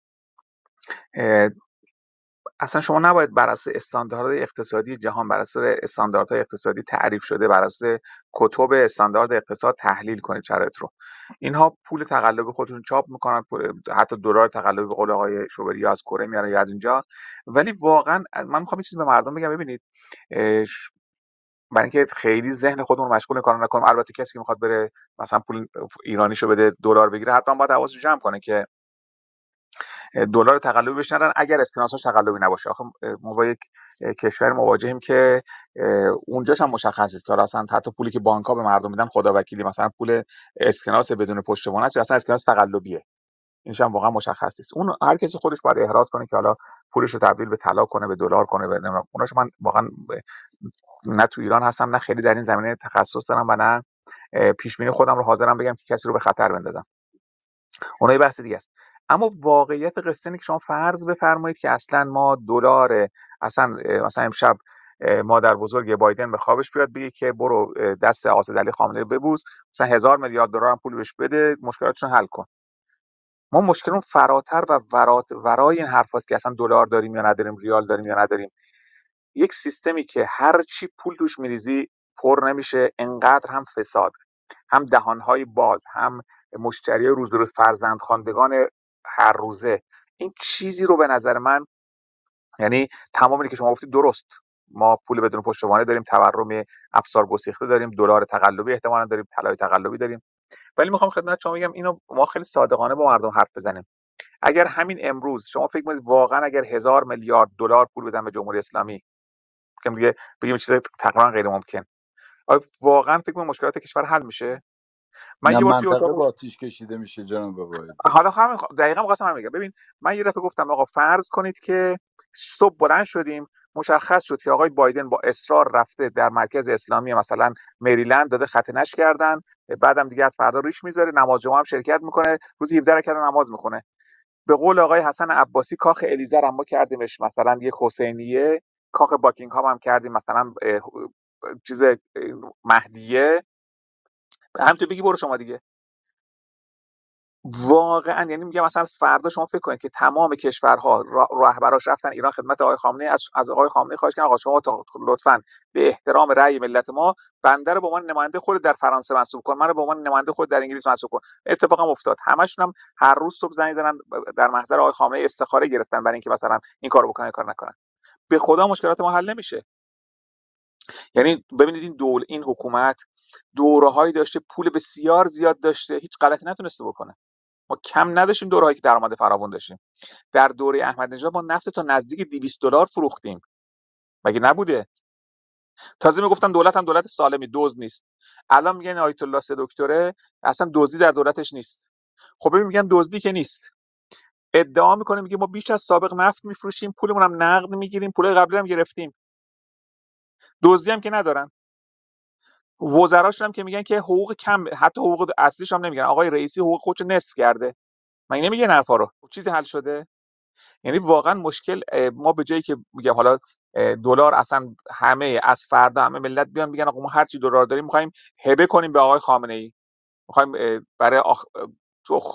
اصلا شما نباید بر اساس استانداردهای اقتصادی جهان، بر اساس استانداردهای اقتصادی تعریف شده، بر اساس کتب استاندارد اقتصاد تحلیل کنید شرایط رو. اینها پول تقلبی خودشون چاپ میکنن، حتی دلار تقلبی به قول آقای شوبری از کره میارن یا از اینجا. ولی واقعا من میخوام یه چیزی به مردم بگم، ببینید برای اینکه خیلی ذهن خودمون رو مشغول کار نکنیم، البته کسی که میخواد بره مثلا پول ایرانیشو بده دلار بگیره حتما باید حواسش جمع کنه که دلار تقلبی بهش ندن اگر اسکناسش تقلبی نباشه. آخه ما با یک کشور مواجهیم که اونجاش هم مشخص است که اصلا حتی پولی که بانک‌ها به مردم میدن خدا وکیلی مثلا پول اسکناس بدون پشتوانه است، اصلا اسکناس تقلبیه. اینش هم واقعا مشخص است. اون هر کسی خودش باید احراز کنه که حالا پولش رو تبدیل به طلا کنه، به دلار کنه، به نمیدونم. اوناش من واقعا نه تو ایران هستم، نه خیلی در این زمینه تخصص دارم و نه پیش بینی خودم رو حاضرم بگم که کسی رو به خطر بندازم. اونها بحث دیگه است. اما واقعیت قصه اینه که شما فرض بفرمایید که اصلا ما دلار اصلا مثلا امشب مادر بزرگ بایدن به خوابش بیاد بگه که برو دست آسد علی خامنه‌ای رو ببوس، مثلا هزار میلیارد دلار هم پول بهش بده، مشکلاتشون حل کن. ما مشکلمون فراتر و ورات ورای این حرفاست که اصلا دلار داریم یا نداریم، ریال داریم یا نداریم. یک سیستمی که هر چی پول توش میریزی پر نمیشه، انقدر هم فساد، هم دهانهای باز، هم مشتری روز به روز فرزندخواندگان هر روزه. این چیزی رو به نظر من، یعنی تمام اینی که شما گفتید درست، ما پول بدون پشتوانه داریم، تورم افسار گسیخته داریم، دلار تقلبی احتمالاً داریم، طلای تقلبی داریم. ولی میخوام خدمت شما بگم اینو ما خیلی صادقانه با مردم حرف بزنیم. اگر همین امروز شما فکر کنید واقعا اگر هزار میلیارد دلار پول بدن به جمهوری اسلامی، که دیگه بگیم چیز تقریبا غیر ممکن، واقعا فکر کنید مشکلات کشور حل میشه؟ من یه بار توی منطقه اتاق با آتیش کشیده میشه جناب وایدی. حالا همین دقیقاً می‌خواستم همین بگم. ببین من یه دفعه گفتم آقا فرض کنید که صبح بلند شدیم مشخص شد که آقای بایدن با اصرار رفته در مرکز اسلامی مثلا مریلند داده ختنش کردن، بعدم دیگه از فردا ریش میذاره، نماز جمعه هم شرکت میکنه، روزی هفده رکعت نماز میخونه. به قول آقای حسن عباسی کاخ الیزر هم ما کردیمش مثلا یک حسینیه، کاخ باکینگهام هم کردیم مثلا چیز مهدیه، همینطور بگی برو شما دیگه. واقعا یعنی میگم مثلا از فردا شما فکر کنید که تمام کشورها رهبراش رفتن ایران خدمت آقای خامنه‌ای، از از آقای خامنه‌ای خواهش کردن آقا شما لطفاً به احترام رأی ملت ما بنده رو به عنوان نماینده خود در فرانسه منصوب کن، منو به عنوان نماینده خود در انگلیس منصوب کن. اتفاقا افتاد. همشون هم هر روز صبح زنگ زدن در محضر آقای خامنه‌ای استخاره گرفتن برای اینکه مثلا این کارو بکنن یا کار نکنن. به خدا مشکلات ما حل نمیشه. یعنی ببینید این دول این حکومت دوره‌هایی داشته، پول بسیار زیاد داشته، هیچ غلطی نتونسته بکنه. ما کم نداشتیم دورهایی که درآمد فراوان داشتیم. در دوره احمدی نژاد ما نفت تا نزدیک دویست دلار فروختیم. مگه نبوده؟ تازه میگفتن دولت هم دولت سالمی، دزد نیست. الان میگن آیت الله سه دکتره اصلا دزدی در دولتش نیست. خب ببین میگن دزدی که نیست. ادعا میکنه میگه ما بیش از سابق نفت میفروشیم، پولمون هم نقد میگیریم، پول قبلی هم گرفتیم. دزدی هم که ندارن. وزراشون هم که میگن که حقوق کم، حتی حقوق اصلیش هم نمیگن. آقای رئیسی حقوق خودشو نصف کرده. مگه نمیگه نرفا رو؟ چیزی حل شده؟ یعنی واقعا مشکل ما به جایی که میگم حالا دلار اصلا همه از فردا همه ملت بیان میگن آقا ما هر چی دلار داریم میخوایم هبه کنیم به آقای خامنه ای، میخوایم برای آخ... تو خ...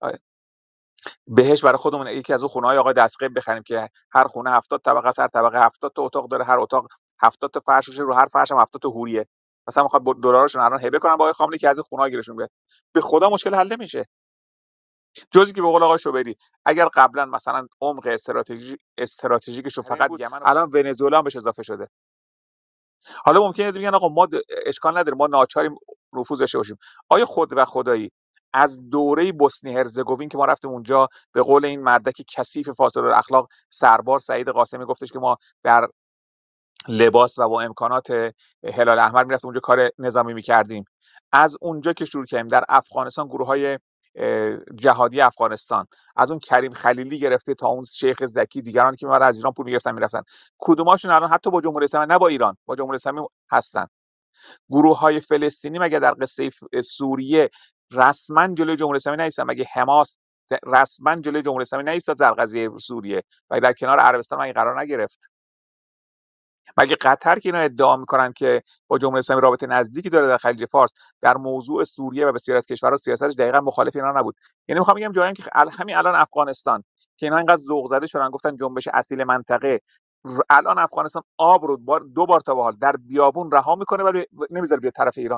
بهش برای خودمون یکی از اون خونه‌های آقای دستقیب بخریم که هر خونه هفتاد طبقه است، هر طبقه هفتاد تا اتاق داره، هر اتاق هفتاد تا فرش رو هر فرش هم هفتاد تا حوریه. مثلا میخواد دلارشون الان هبه کنن به آقای خامنه ای که از این خونه‌ها گیرشون بیاد. به خدا مشکل حل نمیشه. جزی که به قول آقای شوبری اگر قبلا مثلا عمق استراتژی استراتژیکش رو فقط یمن، الان ونزوئلا هم بهش اضافه شده. حالا ممکنه میگن آقا ما اشکال نداره ما ناچاریم نفوذ داشته باشیم. آیا خود و خدایی از دوره بوسنی هرزگوین که ما رفتیم اونجا به قول این مردک کثیف فاصل الاخلاق سربار سعید قاسمی گفتش که ما در لباس و با امکانات هلال احمر میرفتیم اونجا کار نظامی میکردیم، از اونجا که شروع کردیم در افغانستان گروه‌های جهادی افغانستان، از اون کریم خلیلی گرفته تا اون شیخ زکی دیگران که ما را از ایران پول میگرفتن میرفتن، کدوماشون الان حتی با جمهوری اسلامی نه با ایران با جمهوری اسلامی هستن. گروه‌های فلسطینی مگه در قصه سوریه رسما جلوی جمهوری اسلامی نیستن؟ مگه حماس رسما جلوی جمهوری اسلامی نیستاد در قضیه سوریه و در کنار عربستان مگه قرار نگرفت؟ مگه قطر که اینا ادعا میکنن که با جمهوری اسلامی رابطه نزدیکی داره در خلیج فارس، در موضوع سوریه و بسیاری از کشورها سیاستش دقیقاً مخالف اینا نبود؟ یعنی میخوام بگم جایی که همین الان افغانستان که اینا اینقدر ذوق زده شدن گفتن جنبش اصیل منطقه، الان افغانستان آب رو بار دو بار تا به حال در بیابون رها میکنه ولی نمیذاره بیاد طرف ایران.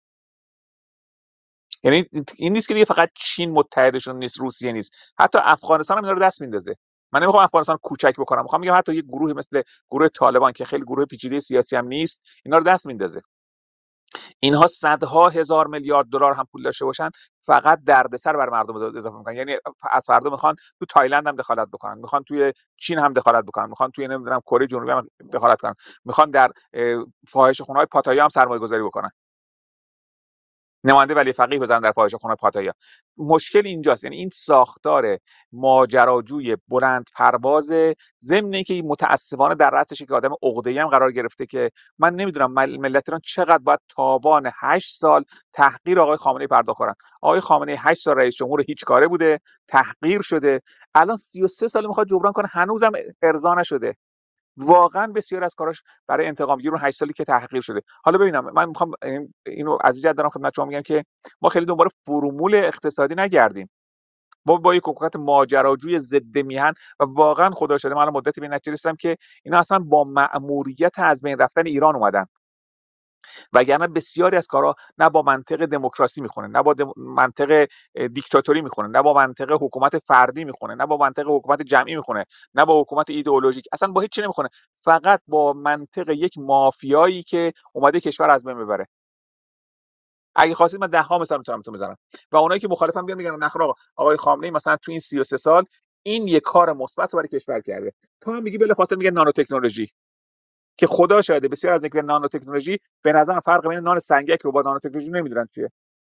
یعنی این نیست که دیگه فقط چین متحدشون نیست، روسیه نیست، حتی افغانستان هم اینا رو دست میندازه. من نمیخوام افغانستان کوچک بکنم، میخوام بگم حتی یک گروهی مثل گروه طالبان که خیلی گروه پیچیده سیاسی هم نیست اینا رو دست میندازه. اینها صدها هزار میلیارد دلار هم پول داشته باشن فقط دردسر بر مردم اضافه میکنن. یعنی از فردا میخوان تو تایلند هم دخالت بکنن، میخوان توی چین هم دخالت بکنن، میخوان توی نمیدونم کره جنوبی هم دخالت کنن، میخوان در فاحشه‌خونه‌های پاتایا هم سرمایه‌گذاری بکنن، نماینده ولی فقیه بزنن در فاحشه‌خانه پاتایا. مشکل اینجاست. یعنی این ساختار ماجراجوی بلند پرواز، ضمن اینکه متاسفانه در رأسش یک آدم عقده‌ای هم قرار گرفته که من نمیدونم ملت ایران چقدر باید تاوان هشت سال تحقیر آقای خامنه‌ای پرداخت کنن. آقای خامنه‌ای هشت سال رئیس جمهور هیچ کاره بوده، تحقیر شده، الان سی و سه سال میخواد جبران کنه، هنوزم ارضا نشده. واقعا بسیار از کاراش برای انتقام گیری اون هشت سالی که تحقیر شده. حالا ببینم من میخوام اینو از اینجا دارم خدمت شما میگم که ما خیلی دنبال فرمول اقتصادی نگردیم. ما با یک حکومت ماجراجوی ضد میهن و واقعا خدا شده من الان مدتی به نتیجه رسیدم که اینا اصلا با مأموریت از بین رفتن ایران اومدن. وگرنه بسیاری از کارها نه با منطق دموکراسی میخونه، نه با دم... منطق دیکتاتوری میخونه، نه با منطق حکومت فردی میخونه، نه با منطق حکومت جمعی میخونه، نه با حکومت ایدئولوژیک، اصلا با هیچ چیزی نمیخونه، فقط با منطق یک مافیایی که اومده کشور از بین ببره. اگه خواستید من ده ها مثلا میتونم بهتون بزنم و اونایی که مخالفم بیان میگن نخیر آقا آقای خامنه‌ای مثلا تو این سی و سه سال این یک کار مثبت رو برای کشور کرده. تو هم میگی بلافاصله میگه نانو تکنولوژی که خدا شاهده بسیار از اینکه نانو تکنولوژی به نظر فرق بین نان سنگک رو با نانو تکنولوژی نمیدونن چیه.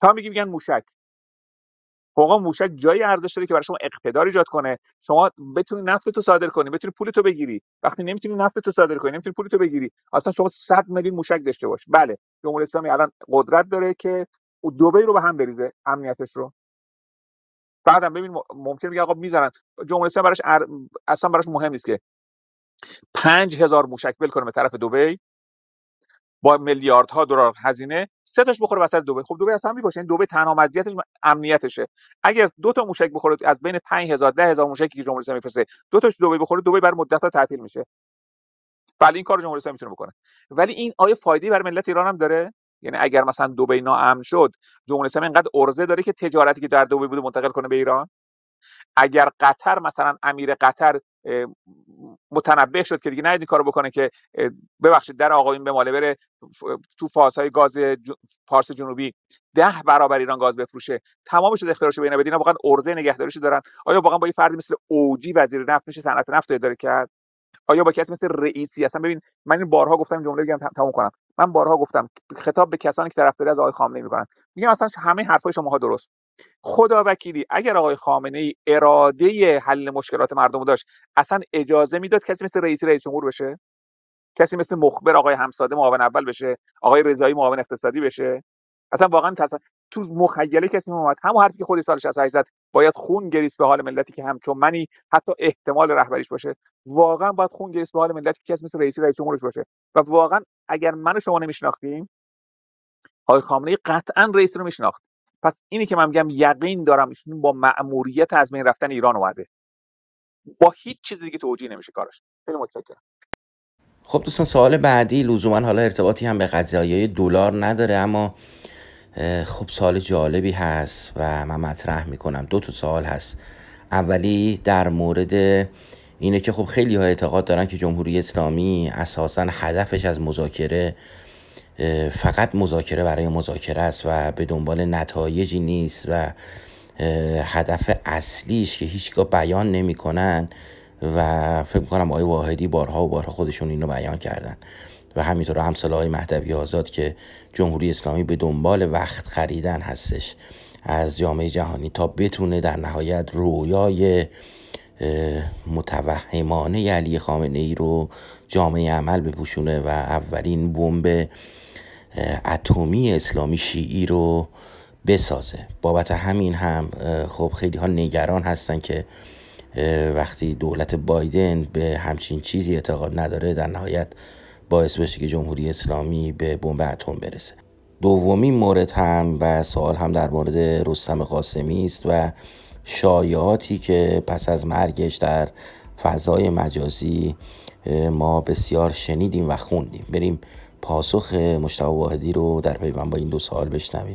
تا میگی میگن موشک. حقوق موشک جایی ارزش داره که برای شما اقتدار ایجاد کنه، شما بتونی نفتتو صادر کنی، بتونی پولتو بگیری. وقتی نمیتونی نفتتو صادر کنی، نمیتونی پولتو بگیری، اصلا شما صد میلیون موشک داشته باش. بله جمهوری اسلامی الان قدرت داره که دبی رو به هم بریزه، امنیتش رو. بعدم ببین ممکنه بگه آقا میزنن، جمهوری اسلامی براش ار... اصلا براش مهم نیست که پنج هزار موشک ول کنه به طرف دبی با میلیاردها دلار هزینه، سه تاش بخوره وسط دبی. خب دبی اصلا میپاشه. این دبی تنها مزیتش امنیتشه. اگر دو تا موشک بخوره از بین پنج هزار ده هزار موشکی که جمهوری اسلامی میفرسته، دو تاش دبی بخوره، دبی بر مدت‌ها تعطیل میشه. ولی این کارو جمهوری اسلامی میتونه بکنه. ولی این آیا فایده برای ملت ایران هم داره؟ یعنی اگر مثلا دبی ناامن شد، جمهوری اسلامی اینقدر ارزه داره که تجارتی که در دبی بوده منتقل کنه به ایران؟ اگر قطر مثلا امیر قطر متنبه شد که دیگه نهید این کارو بکنه که ببخشید در آقایون به ماله بره تو فازهای گاز پارس جنوبی ده برابر ایران گاز بفروشه، تمامش رو اختیارش بین بدینا، واقعا ارزه نگهداریشو دارن؟ آیا واقعا با یه فردی مثل اوجی وزیر نفت میشه صنعت نفت رو اداره کرد؟ آیا با کسی مثل رئیسی؟ اصلا ببین من این بارها گفتم، این جمله دیگه تموم کنم، من بارها گفتم خطاب به کسانی که طرفداری از آقای خامنه‌ای میکنن، میگم اصلا همه حرفای شماها درست. خدا وکیلی اگر آقای خامنه‌ای اراده حل مشکلات مردم داشت، اصلا اجازه میداد کسی مثل رئیس رئیس جمهور بشه؟ کسی مثل مخبر آقای همساده معاون اول بشه؟ آقای رضایی معاون اقتصادی بشه؟ اصلا واقعا تص... تو مخیله کسی اومد همون حرفی که خودی سال شصت و هشت زد، باید خون گریست به حال ملتی که همچون منی حتی احتمال رهبریش باشه. واقعا باید خون گریست به حال ملتی که کسی مثل رئیس رئیس جمهورش باشه. و واقعا اگر من و شما نمیشناختیم، آقای خامنه‌ای قطعا رئیس رو میشناخت. پس اینی که من میگم یقین دارم ایشون با مأموریت از بین رفتن ایران اومده، با هیچ چیز دیگه توجیه نمیشه کارش. خیلی متشکرم. خب دوستان سوال بعدی لزوما حالا ارتباطی هم به قضایای دلار نداره، اما خب سوال جالبی هست و من مطرح میکنم. دو تا سوال هست. اولی در مورد اینه که خب خیلی ها اعتقاد دارن که جمهوری اسلامی اساسا هدفش از مذاکره فقط مذاکره برای مذاکره است و به دنبال نتایجی نیست و هدف اصلیش که هیچگاه بیان نمی کنن و فکر میکنم آقای واحدی بارها و بارها خودشون اینو بیان کردن و همینطور همسال آقای مهدوی آزاد که جمهوری اسلامی به دنبال وقت خریدن هستش از جامعه جهانی تا بتونه در نهایت رویای متوهمانه علی خامنه‌ای رو جامعه عمل بپوشونه و اولین بمب اتمی اسلامی شیعی رو بسازه. بابت همین هم خب خیلی ها نگران هستن که وقتی دولت بایدن به همچین چیزی اعتقاد نداره در نهایت باعث بشه که جمهوری اسلامی به بمب اتم برسه. دومین مورد هم و سوال هم در مورد رستم قاسمی است و شایعاتی که پس از مرگش در فضای مجازی ما بسیار شنیدیم و خوندیم. بریم پاسخ مجتبی واحدی رو در پیوند با این دو سوال بشنویم.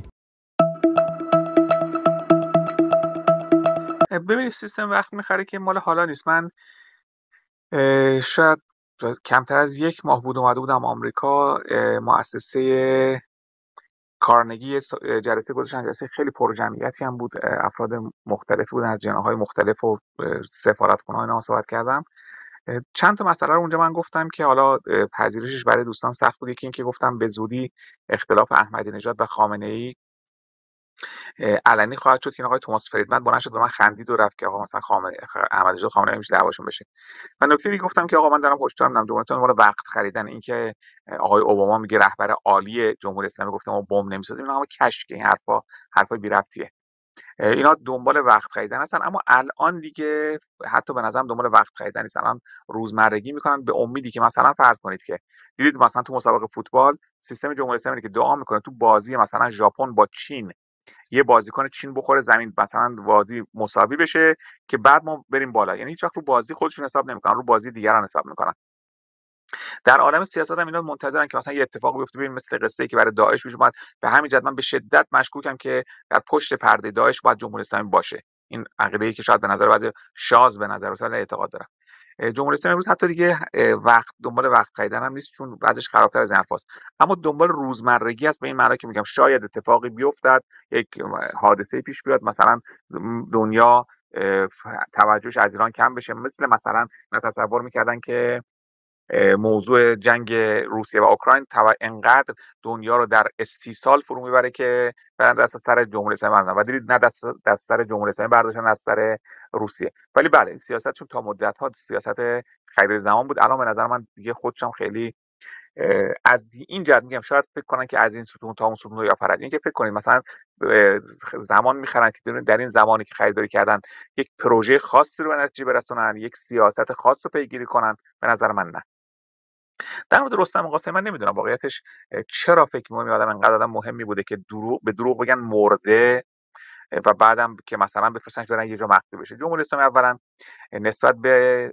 ببینید سیستم وقت میخره که مال حالا نیست. من شاید کمتر از یک ماه بود اومده بودم آمریکا، مؤسسه کارنگی جلسه گذاشتن، جلسه خیلی پر جمعیتی هم بود، افراد مختلفی بودن از جناح‌های مختلف و سفارتخونه‌ها اینا صحبت کردم. چند تا مسئله رو اونجا من گفتم که حالا پذیرشش برای دوستان سخت بود. یکی این که گفتم به زودی اختلاف احمدی نژاد و خامنه‌ای علنی خواهد شد که آقای توماس فریدمن بلند شد به من خندید و رفت که آقا مثلا خامنه احمدی نژاد خامنه‌ای میشه دعواشون بشه. و نکته دیگه گفتم که آقا من دارم هشدار میدم جمهوری اسلامی وقت خریدن. این که آقای اوباما میگه رهبر عالی جمهوری اسلامی گفته ما بمب نمیسازیم، اینا همه کشک، این حرفا حرفای بی ربطیه. اینا دنبال وقت خریدن هستن، اما الان دیگه حتی به نظرم دنبال وقت خریدن نیستن، الان روزمرگی میکنن به امیدی که مثلا فرض کنید که دیدید مثلا تو مسابقه فوتبال سیستم جمهوری اسلامی که دعا میکنه تو بازی مثلا ژاپن با چین یه بازیکن چین بخوره زمین، مثلا بازی مساوی بشه که بعد ما بریم بالا. یعنی هیچ وقت رو بازی خودشون حساب نمیکنن، رو بازی دیگران حساب میکنن. در عالم سیاست هم اینا منتظرن که مثلا یه اتفاقی بیفته، ببین مثل قصه‌ای که برای داعش پیش اومد. به همین جهت من به شدت مشکوکم که در پشت پرده داعش باید جمهوری اسلامی باشه. این عقیده‌ای که شاید به نظر بعضی شاذ به نظر رسید اعتقاد دارم. جمهوری اسلامی امروز حتی دیگه وقت دنبال وقت خریدن هم نیست، چون وضعش خرابتر از این حرفاست، اما دنبال روزمرگی است. به این معنی که میگم شاید اتفاقی بیفتد، یک حادثه پیش بیاد، مثلا دنیا توجهش از ایران کم بشه. مثل مثلا تصور میکردن که موضوع جنگ روسیه و اوکراین انقدر دنیا رو در استیصال فرو میبره که برن دست سر جمهوری اسلامی برداشتن و دیدید نه دست دست سر جمهوری اسلامی برداشتن، دست سر روسیه. ولی بله این سیاست چون تا مدت ها سیاست خیر زمان بود، الان به نظر من دیگه خودشم خیلی از این جهت میگم شاید فکر کنن که از این ستون تا اون ستون یا فرد، این که فکر کنید مثلا زمان میخرن که در این زمانی که خریداری کردن یک پروژه خاصی رو به نتیجه برسونن، یک سیاست خاص رو پیگیری کنن، به نظر من نه. در مورد رستم قاسمی من نمیدونم واقعیتش چرا فکر می‌کنم آدم انقدر آدم مهمی بوده که دروغ به دروغ بگن مرده و بعدم که مثلا بفرستنش برن یه جا مخفی بشه. جمهوری اسلامی اولا نسبت به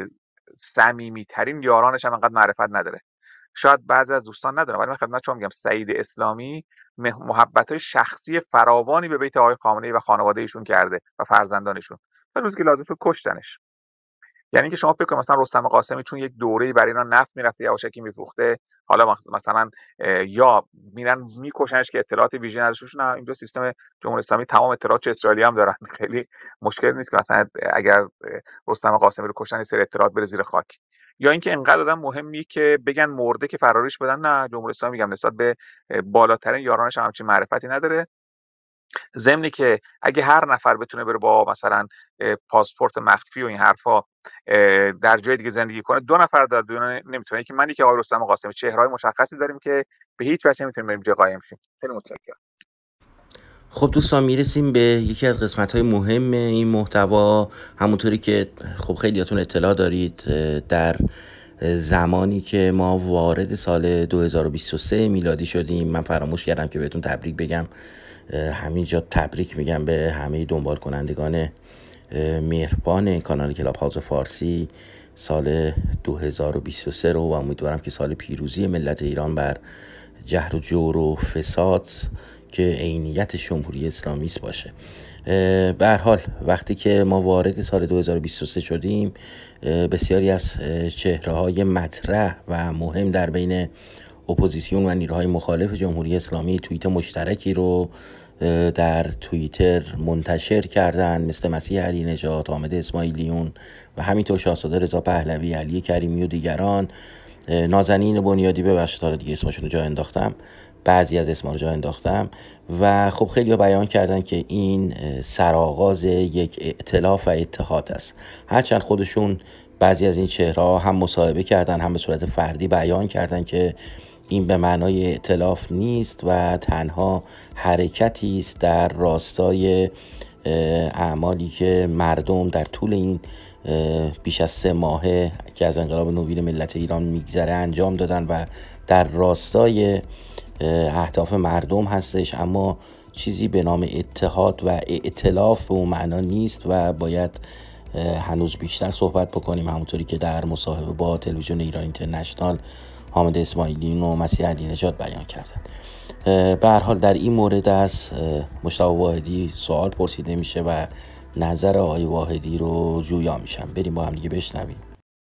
صمیمی‌ترین یارانش هم انقدر معرفت نداره. شاید بعضی از دوستان ندارن، ولی من خدمت شما میگم سعید اسلامی محبت‌های شخصی فراوانی به بیت آقای خامنه‌ای و خانواده ایشون کرده و فرزندانشون. تا روزی که لازم شد کشتنش. یعنی که شما فکر کنید مثلا رستم قاسمی چون یک دوره‌ای برای اینا نفت میرفته یواشکی میفروخته، حالا مثلا یا میرن میکشنش که اطلاعات ویژه نداشتش. نه، اینجا سیستم جمهوری اسلامی تمام اطلاعات چه اسرائیلی هم دارن، خیلی مشکل نیست که مثلا اگر رستم قاسمی رو کشتن یه سری اطلاعات بره زیر خاک. یا اینکه انقدر آدم مهمی که بگن مرده که فراریش بدن. نه، جمهوری اسلامی میگم نسبت به بالاترین یارانش هم همچین معرفتی نداره. ضمنی که اگه هر نفر بتونه بره با مثلا پاسپورت مخفی و این حرفا در جای دیگه زندگی کنه، دو نفر در دنیا نمیتونه. که من یکی آقای رستم قاسمی چهره‌های مشخصی داریم که به هیچ وجه نمیتونیم بریم جای قایم شیم. خیلی متشکرم. خب دوستان میرسیم به یکی از قسمت‌های مهم این محتوا. همونطوری که خب خیلیاتون اطلاع دارید، در زمانی که ما وارد سال دو هزار و بیست و سه میلادی شدیم، من فراموش کردم که بهتون تبریک بگم. همینجا تبریک میگم به همه دنبال کنندگان مهربان کانال کلاب هاوس فارسی سال دو هزار و بیست و سه رو، و امیدوارم که سال پیروزی ملت ایران بر جهل و جور و فساد که عینیت جمهوری اسلامی است باشه. به هر حال وقتی که ما وارد سال دو هزار و بیست و سه شدیم، بسیاری از چهره‌های مطرح و مهم در بین اپوزیسیون و نیروهای مخالف جمهوری اسلامی توییت مشترکی رو در توییتر منتشر کردن، مثل مسیح علی نژاد، حامد اسماعیلیون و همینطور شاهزاده رضا پهلوی، علی کریمی و دیگران. نازنین بنیادی، ببخشید تا دیگه اسمشون رو جا انداختم، بعضی از اسما رو جا انداختم. و خب خیلی ها بیان کردن که این سرآغاز یک ائتلاف و اتحاد است. هرچند خودشون بعضی از این چهره‌ها هم مصاحبه کردن، هم به صورت فردی بیان کردن که این به معنای ائتلاف نیست و تنها حرکتی است در راستای اعمالی که مردم در طول این بیش از سه ماهه که از انقلاب نوین ملت ایران میگذره انجام دادن و در راستای اهداف مردم هستش، اما چیزی به نام اتحاد و ائتلاف به اون معنا نیست و باید هنوز بیشتر صحبت بکنیم. همونطوری که در مصاحبه با تلویزیون ایران اینترنشنال حامد اسماعیلیون و مسیح علی نژاد بیان کردن. به هر حال در این مورد از مجتبی واحدی سوال پرسیده میشه و نظر آقای واحدی رو جویا میشم. بریم با هم دیگه بشنویم.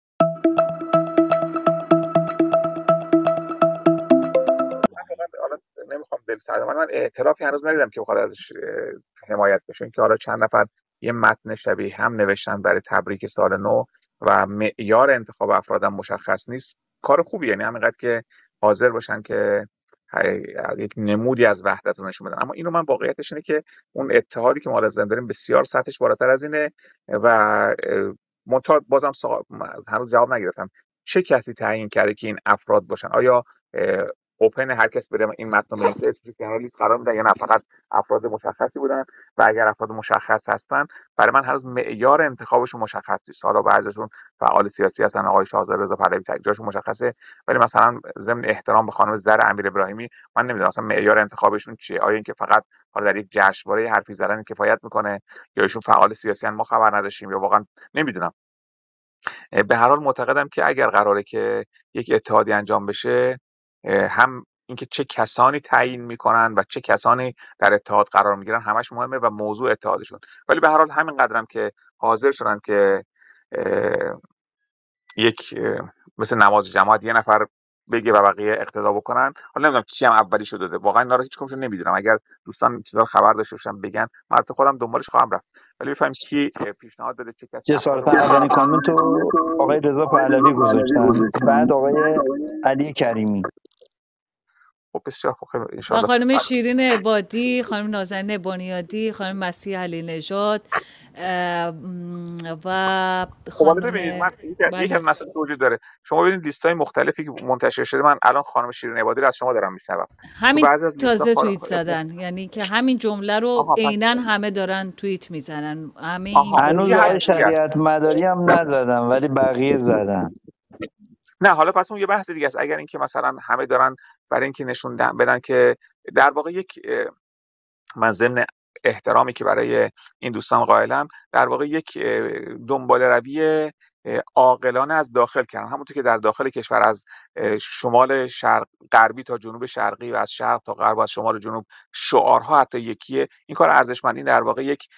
نمیخوام دل سرد من من ائتلافی هنوز ندیدم که بخواد ازش حمایت بشه، که حالا چند نفر یه متن شبیه هم نوشتن برای تبریک سال نو و معیار انتخاب افرادم مشخص نیست. کار خوبیه، یعنی همینقدر که حاضر باشن که یک نمودی از وحدت رو نشون بدن. اما اینو من واقعیتش اینه که اون اتحادی که ما لازم داریم بسیار سطحش بالاتر از اینه و منتها بازم هنوز جواب نگرفتم چه کسی تعیین کرده که این افراد باشن. آیا اوپن هر کس بره این متن رو بنویسه اسم لیست قرار میدن یا نه فقط افراد مشخصی بودن؟ و اگر افراد مشخص هستن برای من هنوز معیار انتخابشون مشخص نیست. حالا بعضیشون فعال سیاسی هستن، آقای شاهزاده رضا پهلوی جاشون مشخصه، ولی مثلا ضمن احترام به خانم زر امیر ابراهیمی من نمیدونم اصلا معیار انتخابشون چیه. آیا اینکه فقط حالا در یک جشنواره حرفی زدن کفایت میکنه یا ایشون فعال سیاسی ان ما خبر نداشتیم یا واقعا نمیدونم. به هر حال معتقدم که اگر قراره که یک اتحادی انجام بشه، هم اینکه چه کسانی تعیین میکنن و چه کسانی در اتحاد قرار میگیرن همش مهمه و موضوع اتحادشون. ولی به هر حال همین قدرم که حاضر شدن که یک مثل نماز جماعت یه نفر بگه و بقیه اقتدا بکنن. حالا نمیدونم کی هم اولیشو داده، واقعا اینا رو هیچ کدومشون نمیدونم. اگر دوستان چیزا خبر داشته باشن بگن، من خودم دنبالش خواهم رفت. ولی بفهمیم کی پیشنهاد داده، چه کسی جسارت اولین کامنت رو آقای رضا پهلوی گذاشتن، بعد آقای علی کریمی. خب بسیار خوب ان شاء الله. خانم شیرین عبادی، خانم نازنین بنیادی، خانم مسیح علی نژاد و خانم ببینید من یک از مسائل وجود داره. شما ببینید لیست‌های مختلفی که منتشر شده، من الان خانم شیرین عبادی رو از شما دارم میشنوم. همین تازه توییت زدن، یعنی که همین جمله رو عیناً همه دارن توییت میزنن. همین هنوز آقای شریعت مداری هم نزدن ولی بقیه زدن. نه حالا پس اون یه بحث دیگه است. اگر اینکه مثلا همه دارن برای اینکه نشون بدن که در واقع یک من ضمن احترامی که برای این دوستان قائلم، در واقع یک دنبال روی عاقلانه از داخل کردن، همونطور که در داخل کشور از شمال شرق غربی تا جنوب شرقی و از شرق تا غرب و از شمال جنوب شعارها حتی یکیه. این کار ارزشمندی در واقع یک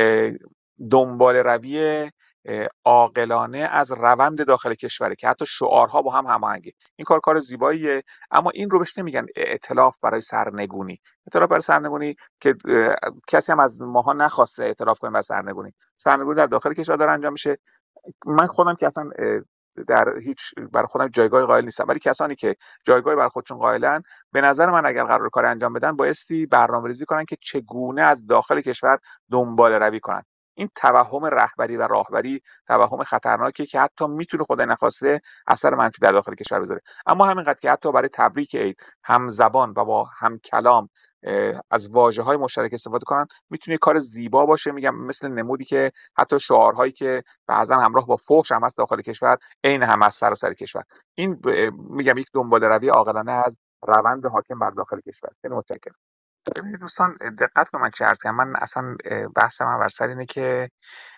دنبال روی عاقلانه از روند داخل کشوره که حتی شعارها با هم هماهنگه. این کار کار زیباییه، اما این رو بهش نمیگن ائتلاف برای سرنگونی. ائتلاف برای سرنگونی که کسی هم از ماها نخواسته ائتلاف کنیم برای سرنگونی. سرنگونی در داخل کشور داره انجام میشه. من خودم که اصلا در هیچ برای خودم جایگاه قائل نیستم، ولی کسانی که جایگاه برای خودشون قائلن، به نظر من اگر قرار کار انجام بدن بایستی برنامه‌ریزی کنن که چگونه از داخل کشور دنبال روی کنن. این توهم رهبری و راهبری توهم خطرناکیه که حتی میتونه خدای نخواسته اثر منفی در داخل کشور بذاره. اما همینقدر که حتی برای تبریک عید هم زبان و با هم کلام از واژه‌های مشترک استفاده کنن، میتونه کار زیبا باشه. میگم مثل نمودی که حتی شعارهایی که بعضا همراه با فحش هم هست داخل کشور، عین هم از سراسر کشور. این میگم یک دنبال روی عاقلانه از روند حاکم بر داخل کشور. خیلی متشکرم. ببینید دوستان دقت به من چه عرض کنم. من اصلا بحث من بر سر اینه که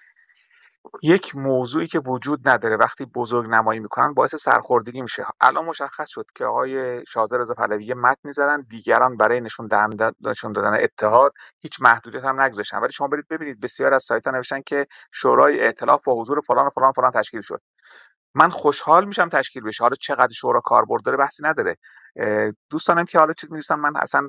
یک موضوعی که وجود نداره وقتی بزرگ نمایی میکنن باعث سرخوردگی میشه. الان مشخص شد که آقای شاهزاده رضا پهلوی یه متن زدن، دیگران برای نشون دادن نشون دادن اتحاد هیچ محدودیت هم نگذاشتن، ولی شما برید ببینید بسیار از سایت‌ها نوشتن که شورای ائتلاف با حضور فلان و فلان و فلان تشکیل شد. من خوشحال میشم تشکیل بشه. حالا چقدر شورا کاربرد داره بحثی نداره. دوستانم که حالا چیز می‌نویسن، من اصلا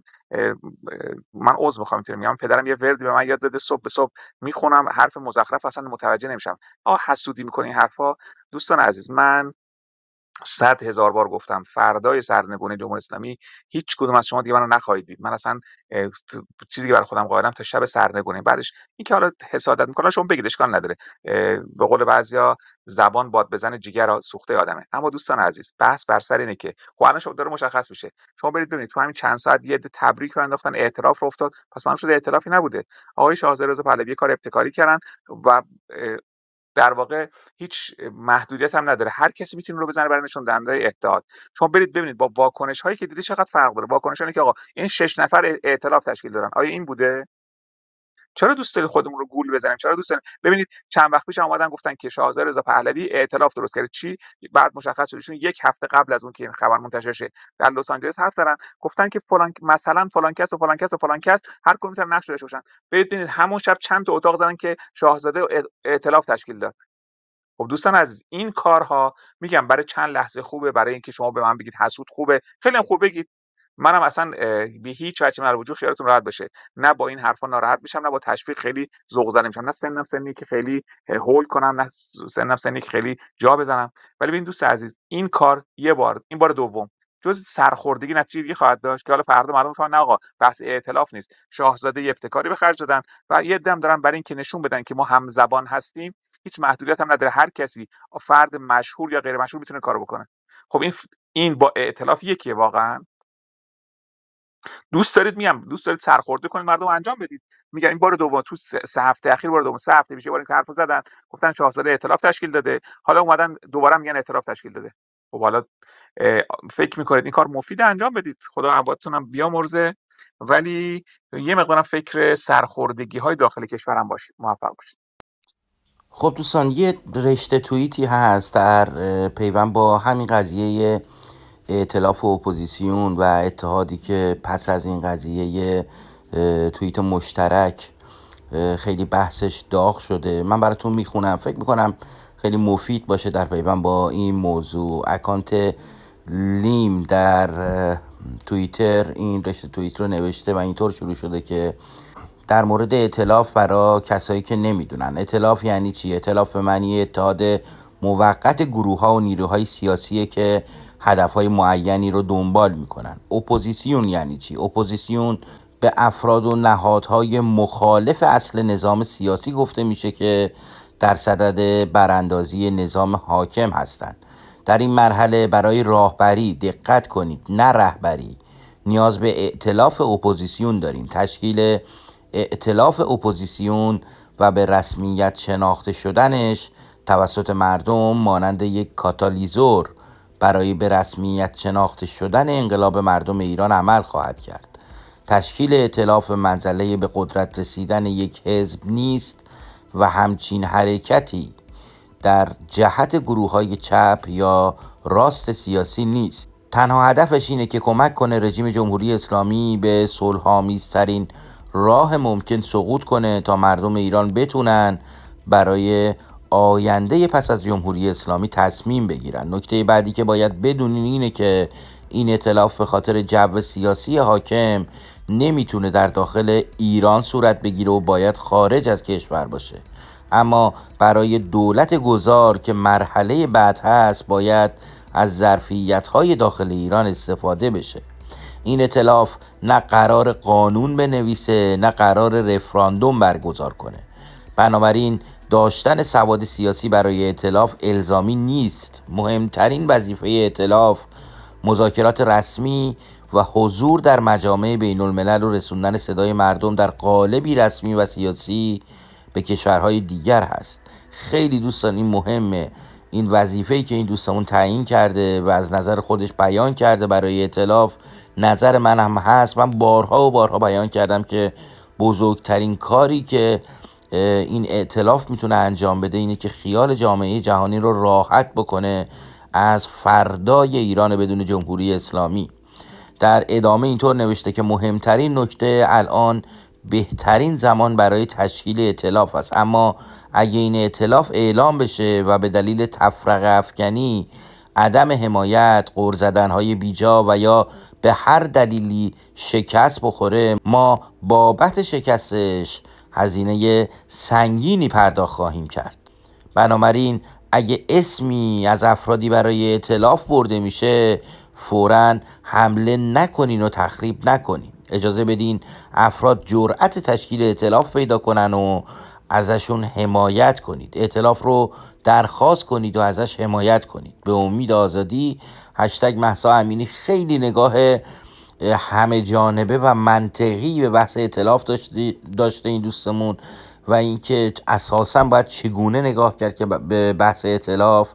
من عذر می‌خوام اینطوری میگم، پدرم یه وردی به من یاد داده، صبح به صبح میخونم حرف مزخرف اصلا متوجه نمیشم. آ حسودی می‌کنی این حرفا. دوستان عزیز، من صد هزار بار گفتم فردای سرنگونی جمهوری اسلامی هیچ کدوم از شما دیگه منو نخواهید دید. من اصلا چیزی که برای خودم قائلم تا شب سرنگونی، بعدش این که حالا حسادت میکنه شما بگید اشکال نداره. به قول بعضیا زبان باد بزنه جیگر سوخته آدمه. اما دوستان عزیز بحث بر سر اینه که خب الان شما داره مشخص میشه. شما برید ببینید تو همین چند ساعت یه تبریک رو انداختن، اعتراف رو افتاد، پس معلوم شده ائتلافی نبوده. آقای شاهزاده رضا پهلوی کار ابتکاری کردن و در واقع هیچ محدودیت هم نداره، هر کسی میتونه رو بزنه برای نشون دهنده اتحاد. شما برید ببینید با واکنش هایی که دیدی چقدر فرق داره. واکنش اینه که آقا این شش نفر ائتلاف تشکیل دادن، آیا این بوده؟ چرا دوست دارید خودمون رو گول بزنیم؟ چرا دوست دارید؟ ببینید چند وقت پیش اومدن گفتن که شاهزاده رضا پهلوی ائتلاف درست کرده. چی؟ بعد مشخص شد چون یک هفته قبل از اون که این خبر منتشر شه در لس آنجلس حرف زدن، گفتن که فلان مثلا فلان کس و فلان کس و فلان کس هر کدوم میتونن نقش داشته باشن. برید ببینید همون شب چند تا اتاق زدن که شاهزاده ائتلاف تشکیل داد. خب دوستان عزیز این کارها میگم برای چند لحظه خوبه، برای اینکه شما به من بگید حسود خوبه، خیلی هم خوب بگید. منم اصلا به هیچ وجه من وجود خیالتون راحت بشه، نه با این حرفا ناراحت میشم، نه با تشویق خیلی ذوق زده میشم، نه سنم سنی که خیلی هول کنم، نه سنم سنی که خیلی جا بزنم. ولی ببین دوست عزیز این کار یه بار، این بار دوم جز سرخوردگی نتیجه دیگه خواهد داشت که حالا فردا مردم فهمن نه آقا بحث ائتلاف نیست، شاهزاده ی ابتکاری به خرج دادن و یه دم دارن برای اینکه نشون بدن که ما هم زبان هستیم. هیچ محدودیت هم نداره، هر کسی فرد مشهور یا غیر مشهور میتونه کارو بکنه. خب این این با ائتلاف یکیه واقعا. دوست دارید میگم دوست دارید سرخورده کنید مردم انجام بدید. میگم این بار دوم تو سه هفته اخیر بار دوم سه هفته میشه بار این حرفو زدن، گفتن شاهزاده ائتلاف تشکیل داده، حالا اومدن دوباره میگن ائتلاف تشکیل داده. خب حالا فکر میکنید این کار مفیده انجام بدید، خدا عبادتونم بیامرزه، ولی یه مقدارم فکر سرخوردگی های داخل کشورم باشید. موفق باشید. خب دوستان یه رشته توییتی هست در پیوند با همین قضیه ائتلاف و اپوزیسیون و اتحادی که پس از این قضیه توییت مشترک خیلی بحثش داغ شده. من براتون میخونم، فکر میکنم خیلی مفید باشه در پیوند با این موضوع. اکانت لیم در توییتر این رشته توییت رو نوشته و اینطور شروع شده که در مورد ائتلاف برای کسایی که نمیدونن، ائتلاف یعنی چی؟ ائتلاف به معنی اتحاد موقت گروه ها و نیروهای سیاسیه که هدفهای معینی رو دنبال میکنن. اپوزیسیون یعنی چی؟ اپوزیسیون به افراد و نهادهای مخالف اصل نظام سیاسی گفته میشه که در صدد براندازی نظام حاکم هستند. در این مرحله برای راهبری، دقت کنید، نه رهبری، نیاز به ائتلاف اپوزیسیون داریم. تشکیل ائتلاف اپوزیسیون و به رسمیت شناخته شدنش توسط مردم مانند یک کاتالیزور برای به رسمیت شناخته شدن انقلاب مردم ایران عمل خواهد کرد. تشکیل ائتلاف منزله به قدرت رسیدن یک حزب نیست و همچین حرکتی در جهت گروه‌های چپ یا راست سیاسی نیست. تنها هدفش اینه که کمک کنه رژیم جمهوری اسلامی به صلح‌آمیزترین راه ممکن سقوط کنه تا مردم ایران بتونن برای آینده پس از جمهوری اسلامی تصمیم بگیرن. نکته بعدی که باید بدونین اینه که این ائتلاف به خاطر جو سیاسی حاکم نمیتونه در داخل ایران صورت بگیره و باید خارج از کشور باشه. اما برای دولت گذار که مرحله بعد هست باید از ظرفیت‌های داخل ایران استفاده بشه. این ائتلاف نه قرار قانون بنویسه نه قرار رفراندوم برگزار کنه. بنابراین داشتن سواد سیاسی برای ائتلاف الزامی نیست. مهمترین وظیفه ائتلاف مذاکرات رسمی و حضور در مجامع بین الملل و رسوندن صدای مردم در قالبی رسمی و سیاسی به کشورهای دیگر هست. خیلی دوستان این مهمه. این وظیفه‌ای که این دوستمون تعیین کرده و از نظر خودش بیان کرده برای ائتلاف، نظر من هم هست. من بارها و بارها بیان کردم که بزرگترین کاری که این ائتلاف میتونه انجام بده اینه که خیال جامعه جهانی رو راحت بکنه از فردای ایران بدون جمهوری اسلامی. در ادامه اینطور نوشته که مهمترین نکته الان بهترین زمان برای تشکیل ائتلاف است، اما اگه این ائتلاف اعلام بشه و به دلیل تفرقه افکنی، عدم حمایت، غر زدن‌های بیجا و یا به هر دلیلی شکست بخوره، ما بابت شکستش هزینه سنگینی پرداخت خواهیم کرد. بنابراین اگه اسمی از افرادی برای ائتلاف برده میشه فوراً حمله نکنین و تخریب نکنین. اجازه بدین افراد جرأت تشکیل ائتلاف پیدا کنن و ازشون حمایت کنید. ائتلاف رو درخواست کنید و ازش حمایت کنید. به امید آزادی. هشتگ مهسا امینی خیلی نگاه همه جانبه و منطقی به بحث ائتلاف داشته این دوستمون و اینکه اساساً باید چگونه نگاه کرد که به بحث ائتلاف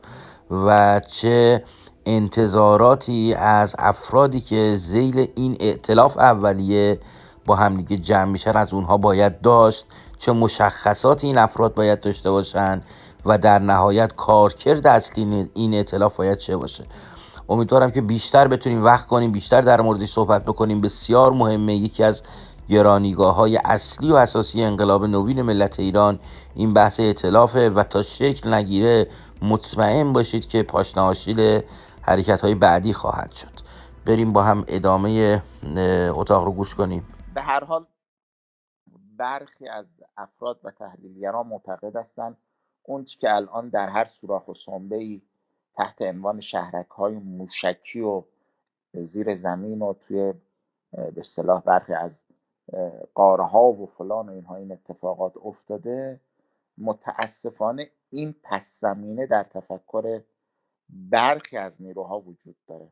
و چه انتظاراتی از افرادی که ذیل این ائتلاف اولیه با همدیگه جمع میشن از اونها باید داشت، چه مشخصاتی این افراد باید داشته باشن و در نهایت کارکرد اصلی این ائتلاف باید چه باشه. امیدوارم که بیشتر بتونیم وقت کنیم، بیشتر در موردش صحبت بکنیم. بسیار مهمه. یکی از گرانیگاه‌های اصلی و اساسی انقلاب نوین ملت ایران این بحث ائتلافه و تا شکل نگیره مطمئن باشید که پاشنه آشیل حرکت‌های بعدی خواهد شد. بریم با هم ادامه اتاق رو گوش کنیم. به هر حال برخی از افراد و تحلیلگران معتقد هستند اون چی که الان در هر سوراخ و سنبه‌ای تحت عنوان شهرک‌های موشکی و زیر زمین و توی به اصطلاح برخی از قاره‌ها و فلان و اینها این اتفاقات افتاده، متاسفانه این پس زمینه در تفکر برخی از نیروها وجود داره.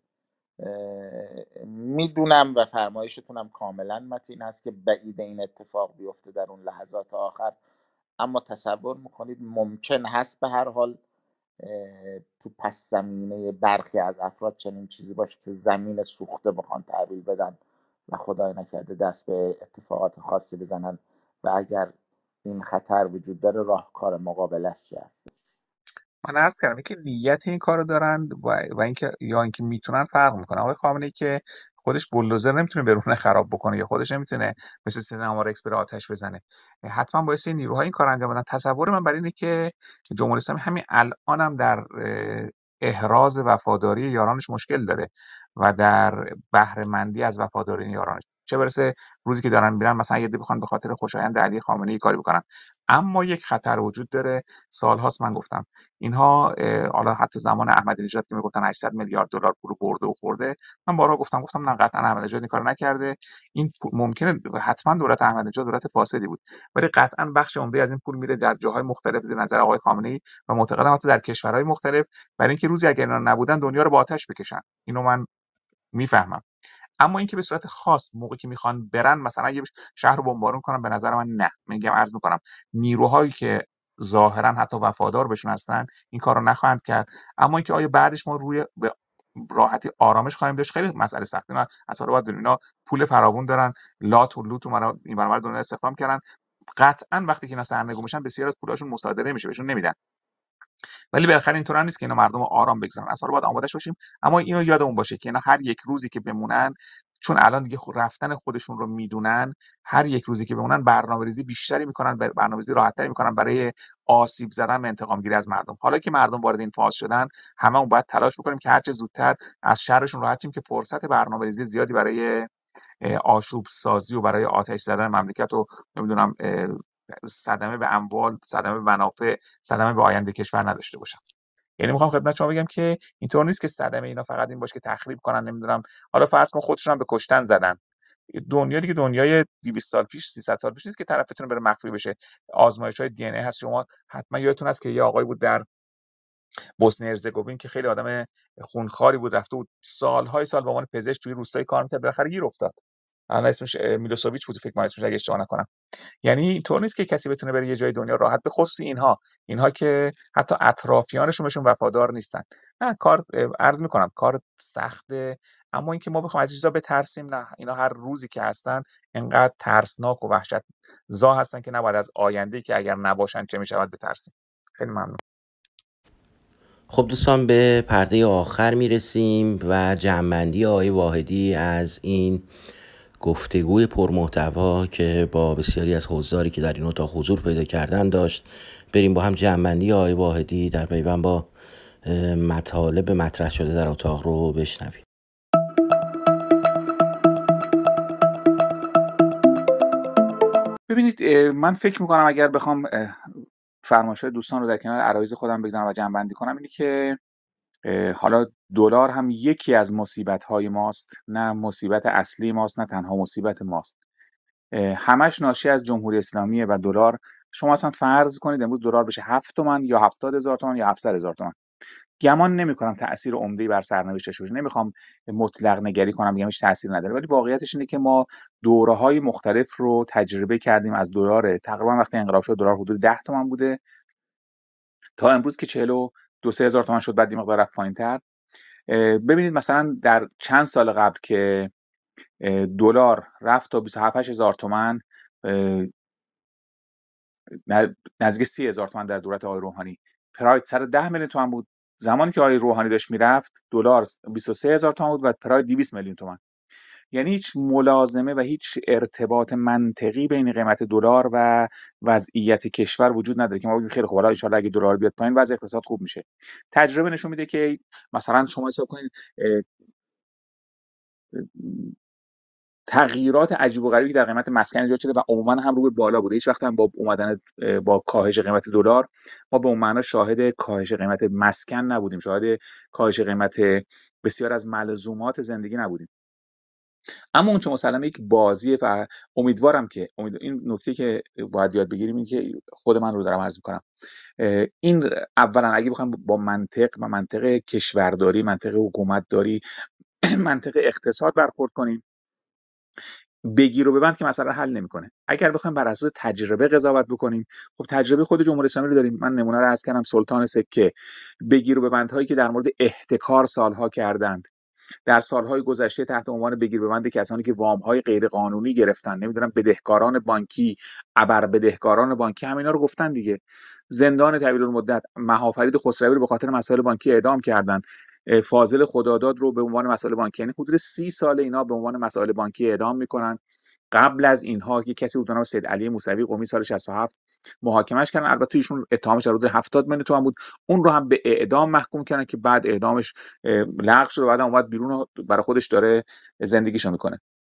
میدونم و فرمایشتونم کاملا متین است که بعید این اتفاق بیفته در اون لحظات آخر، اما تصور میکنید ممکن هست به هر حال تو پس زمینه برخی از افراد چنین چیزی باشه که زمین سوخته بخوان تحویل بدن و خدای نکرده دست به اتفاقات خاصی بزنن و اگر این خطر وجود داره راهکار مقابلش چی هست؟ من عرض کردم که نیت این کارو دارن و اینکه یا اینکه میتونن فرق میکنه. آقای خامنه‌ای که خودش بولدوزر نمیتونه برونه خراب بکنه یا خودش نمیتونه مثل سینما رکس بره آتش بزنه، حتما باید این نیروها این کار انجام بدن. تصور من برای اینه که جمهوری اسلامی همین الان هم در احراز وفاداری یارانش مشکل داره و در بهره مندی از وفاداری یارانش. چه برسه روزی که دارن میرن مثلا یه دی بخوان به خاطر خوشایند علی خامنه‌ای کاری بکنن. اما یک خطر وجود داره، سالهاست من گفتم اینها، حالا حتی زمان احمدی نژاد که میگفتن هشتصد میلیارد دلار پول برده و خورده، من بارها گفتم گفتم نه قطعا احمدی نژاد این کارو نکرده. این ممکنه حتما دولت احمدی نژاد دولت فاسدی بود، ولی قطعا بخش عمده از این پول میره در جاهای مختلف زیر نظر آقای خامنه‌ای و معتقدم حتی در کشورهای مختلف، برای اینکه روزی اگر اینا نبودن دنیا رو با آتش بکشن. اینو من میفهمم. اما اینکه به صورت خاص موقعی که میخوان برن مثلا یه شهر رو بمبارون کنن، به نظر من نه. میگم عرض میکنم نیروهایی که ظاهرا حتی وفادار بهشون هستن این کارو نخواهند کرد. اما اینکه آیا بعدش ما روی به راحتی آرامش خواهیم داشت، خیلی مسئله سخته. اینا اصلا باید اینا پول فراوون دارن، لات و لوت و این برابر دنیا استخدام کردن. قطعا وقتی که اینا سرنگون میشن بسیار از پولاشون مصادره میشه، بهشون نمیدن. ولی بالاخره اینطور نیست که اینا مردم رو آرام بگذارن، اصلا باید آمادهش باشیم. اما اینو یادمون باشه که اینا هر یک روزی که بمونن، چون الان دیگه رفتن خودشون رو میدونن، هر یک روزی که بمونن برنامه‌ریزی بیشتری میکنن، برنامه‌ریزی راحت‌تری میکنن برای آسیب زدن و انتقام گیری از مردم. حالا که مردم وارد این فاز شدن، هممون باید تلاش بکنیم که هر چه زودتر از شرشون راحت شیم که فرصت برنامه‌ریزی زیادی برای آشوب سازی و برای آتش زدن مملکت و نمیدونم صدمه به اموال، صدمه به منافع، صدمه به آینده کشور نداشته باشن. یعنی میخوام خدمت شما بگم که اینطور نیست که صدمه اینا فقط این باشه که تخریب کنن، نمیدونم حالا فرض کن خودشون هم به کشتن زدن. دنیا دیگه دنیای دویست سال پیش سیصد سال پیش نیست که طرفتون بره مخفی بشه. آزمایش‌های دی ان ای هست. شما حتما یادتون هست که یه آقایی بود در بوسنی هرزگوین که خیلی آدم خونخواری بود، رفته بود سالهای سال به عنوان پزشک توی روستای کار می‌کرد، بالاخره گیر افتاد. الان اسمش میلوسوویچ بود فکر کنم اسمش، اگه اشتباه نکنم. یعنی طور نیست که کسی بتونه بره یه جای دنیا راحت، به خصوص اینها اینها که حتی اطرافیانشون بهشون وفادار نیستن. نه کار عرض میکنم کار سخته، اما اینکه ما بخوام از چیزا بترسیم، نه، اینا هر روزی که هستن انقدر ترسناک و وحشت‌زا هستن که نباید از آینده‌ای که اگر نباشن چه میشود بترسیم. خیلی ممنون. خب دوستان به پرده آخر میرسیم و جمع‌بندی آقای واحدی از این گفتگوی پرمحتوا که با بسیاری از حضاری که در این اتاق حضور پیدا کردن داشت. بریم با هم جمع‌بندی آقای واحدی در پیوند با مطالب مطرح شده در اتاق رو بشنویم. ببینید من فکر میکنم اگر بخوام فرمایشات دوستان رو در کنار عرایض خودم بگذارم و جمع‌بندی کنم، اینی که حالا دلار هم یکی از مصیبت‌های ماست، نه مصیبت اصلی ماست، نه تنها مصیبت ماست. همش ناشی از جمهوری اسلامیه و دلار. شما اصلا فرض کنید امروز دلار بشه هفت تومن یا هفتاد هزار تومن یا هفتصد هزار تومن، گمان نمی‌کنم تأثیر عمده‌ای بر سرنوشتش باشه. نمیخوام مطلق نگری کنم بگم هیچ تأثیر نداره، ولی واقعیتش اینه که ما دوره‌های مختلف رو تجربه کردیم از دلار. تقریبا وقتی انقلاب شد دلار حدود ده تومن بوده تا امروز که چهل و دو سه هزار تومن شد، بعد این مقدار رفت پایین‌تر. ببینید مثلا در چند سال قبل که دلار رفت تا بیست و هفت هزار تومن، نزدیک سی هزار تومن در دولت آقای روحانی، پراید سر ده میلیون تومن بود. زمانی که آقای روحانی داشت میرفت دلار بیست و سه هزار تومن بود و پراید دویست میلیون تومن. یعنی هیچ ملازمه و هیچ ارتباط منطقی بین قیمت دلار و وضعیت کشور وجود نداره که ما بگیم خیلی خوب حالا ان شاءالله اگه دلار بیاد پایین وضع اقتصاد خوب میشه. تجربه نشون میده که مثلا شما حساب کنید تغییرات عجیب و غریبی در قیمت مسکن ایجاد شده و عموما هم رو به بالا بوده. هیچ وقت هم با اومدن با کاهش قیمت دلار ما به اون معنا شاهد کاهش قیمت مسکن نبودیم، شاهد کاهش قیمت بسیار از ملزومات زندگی نبودیم. اما اون چه مسلمه یک بازیه و امیدوارم که امید... این نکته که باید یاد بگیریم این که خود من رو دارم عرض می‌کنم، این اولا اگه بخوایم با منطق و منطق کشورداری، منطق حکومتداری، منطق اقتصاد برخورد کنیم، بگیر و ببند که مسئله حل نمیکنه. اگر بخوایم بر اساس تجربه قضاوت بکنیم، خب تجربه خود جمهوری اسلامی رو داریم. من نمونه رو عرض کردم، سلطان سکه، بگیر و ببندهایی که در مورد احتکار سالها کردند، در سالهای گذشته تحت عنوان بگیر ببند کسانی که وام‌های غیر قانونی گرفتن، نمیدونم بدهکاران بانکی، ابر بدهکاران بانکی، همینا رو گفتن دیگه. زندان طویل المدت، مهافرید خسروی رو به خاطر مسائل بانکی اعدام کردن، فاضل خداداد رو به عنوان مسائل بانکی، یعنی حدود سی سال اینا به عنوان مسائل بانکی اعدام میکنن. قبل از اینها که کسی بود به نام سید علی موسوی قمی سال شصت و هفت محاکمش کردن، البته ایشون اتهامش در حدود هفتاد میلیون تومان بود، اون رو هم به اعدام محکوم کردن که بعد اعدامش لغو شد و بعد اومد بیرون برای خودش داره زندگیشو میکنه.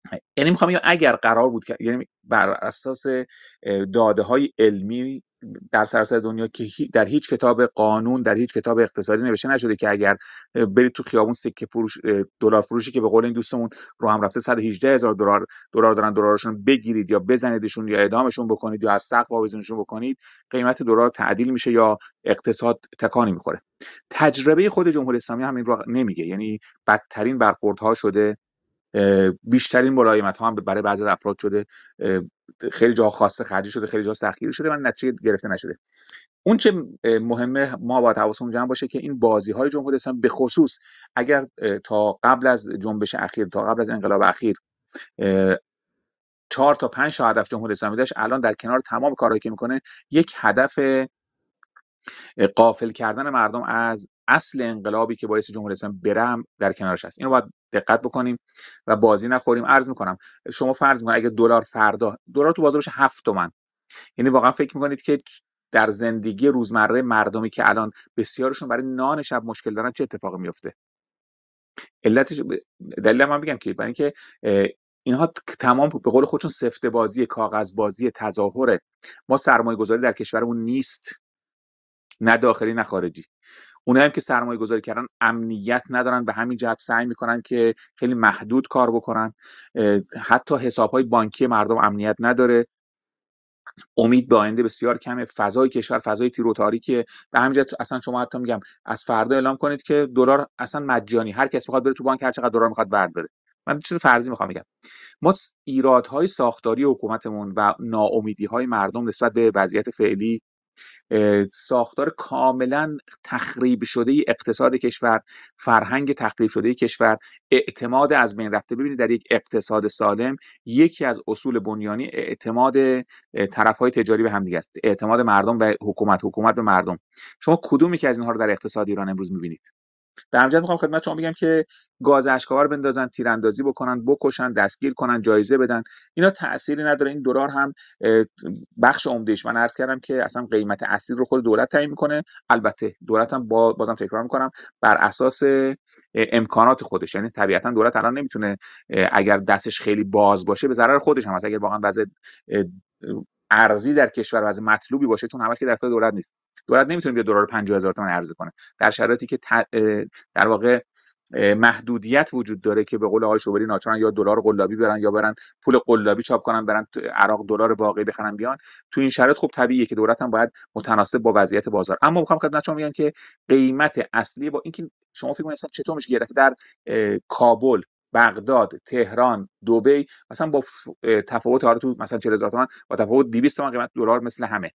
یعنی میخوام بگم اگر قرار بود که یعنی بر اساس داده های علمی در سراسر دنیا که در هیچ کتاب قانون در هیچ کتاب اقتصادی نوشته نشده که اگر برید تو خیابون سکه فروش دلار فروشی که به قول این دوستمون رو هم رفته صد و هجده هزار دلار دلار دارن دلارشون بگیرید یا بزنیدشون یا اعدامشون بکنید یا از سقف آویزونشون بکنید، قیمت دلار تعدیل میشه یا اقتصاد تکانی میخوره. تجربه خود جمهوری اسلامی همین رو نمیگه، یعنی بدترین برخوردها شده، بیشترین ملایمت ها هم برای بعضی افراد شده، خیلی جا خاصه خرجی شده، خیلی جا سختگیری شده و نتیجه گرفته نشده. اون چه مهمه ما باید حواسمون جمع باشه که این بازی های جمهوری اسلامی به خصوص اگر تا قبل از جنبش اخیر تا قبل از انقلاب اخیر چهار تا پنج تا هدف جمهوری اسلامی داشت، الان در کنار تمام کارهایی که میکنه یک هدف غافل کردن مردم از اصل انقلابی که باعث جمهوری اسلامی برم در کنارش هست. اینو باید دقت بکنیم و بازی نخوریم. عرض میکنم شما فرض میکنید اگه دلار فردا دلار تو بازار بشه هفت تومن، یعنی واقعا فکر میکنید که در زندگی روزمره مردمی که الان بسیارشون برای نان شب مشکل دارن چه اتفاقی میفته؟ علتش دلیل من میگم که برای اینکه اینها تمام به قول خودشون سفته بازی، کاغذ بازی، تظاهره. ما سرمایه گذاری در کشورمون نیست، نه داخلی نه خارجی. اونایی هم که سرمایه گذاری کردن امنیت ندارن، به همین جهت سعی میکنن که خیلی محدود کار بکنن. حتی حسابهای بانکی مردم امنیت نداره، امید به آینده بسیار کمه، فضای کشور فضای تیر و تاریکه. به همین جهت اصلا شما حتی میگم از فردا اعلام کنید که دلار اصلا مجانی، هر کس بخواد بره تو بانک هر چقدر دلار میخواد برداره. من چیز فرضی میخوام بگم، ما ایرادهای ساختاری حکومتمون و ناامیدی‌های مردم نسبت به وضعیت فعلی، ساختار کاملا تخریب شده اقتصاد کشور، فرهنگ تخریب شده کشور، اعتماد از بین رفته. ببینید در یک اقتصاد سالم یکی از اصول بنیانی اعتماد طرف‌های تجاری به هم دیگه است، اعتماد مردم و حکومت، حکومت به مردم. شما کدومی که از اینها رو در اقتصاد ایران امروز می‌بینید؟ به همین جهت میخوام خدمت شما بگم که گاز اشک‌آور بندازن، تیراندازی بکنن، بکشن، دستگیر کنن، جایزه بدن، اینا تأثیری نداره. این دلار هم بخش عمدهش، من عرض کردم که اصلا قیمت اصلی رو خود دولت تعیین میکنه. البته دولت هم با بازم تکرار میکنم بر اساس امکانات خودش، یعنی طبیعتا دولت الان نمیتونه اگر دستش خیلی باز باشه به ضرر خودش هم هست. اگر واقعا وضع ارزی در کشور وضع مطلوبی باشه، چون همش که در اختیار دولت نیست، دولت نمیتونه بیاد دلار پنجاه هزار تومان عرضه کنه در شرایطی که در واقع محدودیت وجود داره که به قول آقای شوبری ناچارن یا دلار قلابی برن یا برن پول قلابی چاپ کنن برن عراق دلار واقعی بخرن بیان. تو این شرایط خب طبیعیه که دولت هم باید متناسب با وضعیت بازار. اما میخوام خدمت شما بگم که قیمت اصلی با اینکه شما فکر کنید مثلا چطور میشه گرفت در کابل، بغداد، تهران، دبی مثلا با تفاوت حالا تو مثلا چهل هزار تومان با تفاوت دویست تومان قیمت دلار مثل همه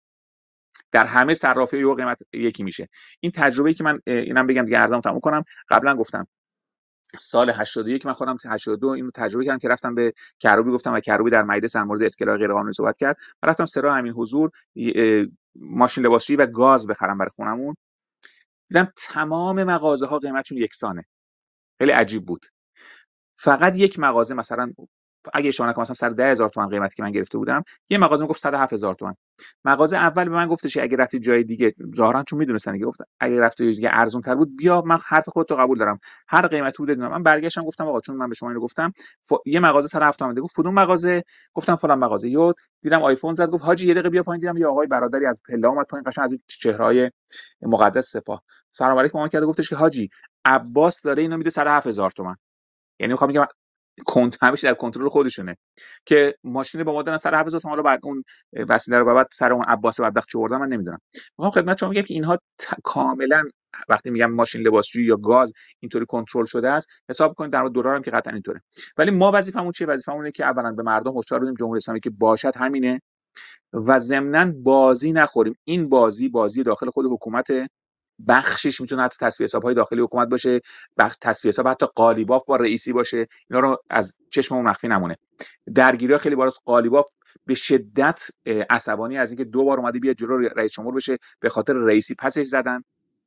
در همه صرافی و قیمت یکی میشه. این تجربه‌ای که من اینم بگم دیگه عرضم تموم کنم، قبلا گفتم سال هشتاد و یک من خودم هشتاد و دو اینو تجربه کردم که رفتم به کروبی گفتم و کروبی در مجلس در مورد اسکلای غیر قانونی صحبت کرد. من رفتم سرا همین حضور ماشین لباسشویی و گاز بخرم برای خونمون، دیدم تمام مغازه ها قیمتشون یکسانه. خیلی عجیب بود. فقط یک مغازه مثلا اگه اشاره نکنم مثلا صد و ده هزار تومان قیمتی که من گرفته بودم، یه مغازه میگفت صد و هفت هزار تومان. مغازه اول به من گفتش اگه رفتی جای دیگه، ظاهرا چون میدونستن دیگه، گفت اگه رفتی جای دیگه ارزون تر بود بیا، من حرف خودت رو قبول دارم، هر قیمتی بود بدونم. من برگشتم گفتم آقا چون من به شما اینو گفتم ف... یه مغازه صد و هفت تومان. گفت کدوم مغازه؟ گفتم فلان مغازه. یو دیدم آیفون زد، گفت حاجی یه دقیقه بیا پایین. دیدم یه آقای برادری از پله اومد پایین، قشنگ از این چهره‌های مقدس سپاه سلام علیکم ما کرد، گفتش که حاجی عباس داره اینو میده صد و هفت هزار تومان. یعنی میخوام بگم کنت همیشه در کنترل خودشونه که ماشین با مدن صد و هفت هزار تومان رو بعد اون وسیله رو بعد سر اون عباس بدبخت چه بردن من نمیدونم. میخوام خدمت شما بگم که اینها ت... کاملا وقتی میگم ماشین لباسشویی یا گاز اینطوری کنترل شده است، حساب کنید در مورد دلار هم که قطعا اینطوره. ولی ما وظیفمون چیه؟ وظیفمون اینه که اولا به مردم هشدار بدیم جمهوری اسلامی که باشد همینه و ضمناً بازی نخوریم. این بازی بازی داخل خود حکومت، بخشش میتونه حتی تصفیه حساب‌های داخلی حکومت باشه، بخش تصفیه حساب حتی قالیباف با رئیسی باشه، اینا رو از چشممون مخفی نمونه. درگیری‌ها خیلی بالاست. قالیباف به شدت عصبانی از اینکه دو بار اومده بیاد جلو رئیس جمهور بشه، به خاطر رئیسی پسش زدن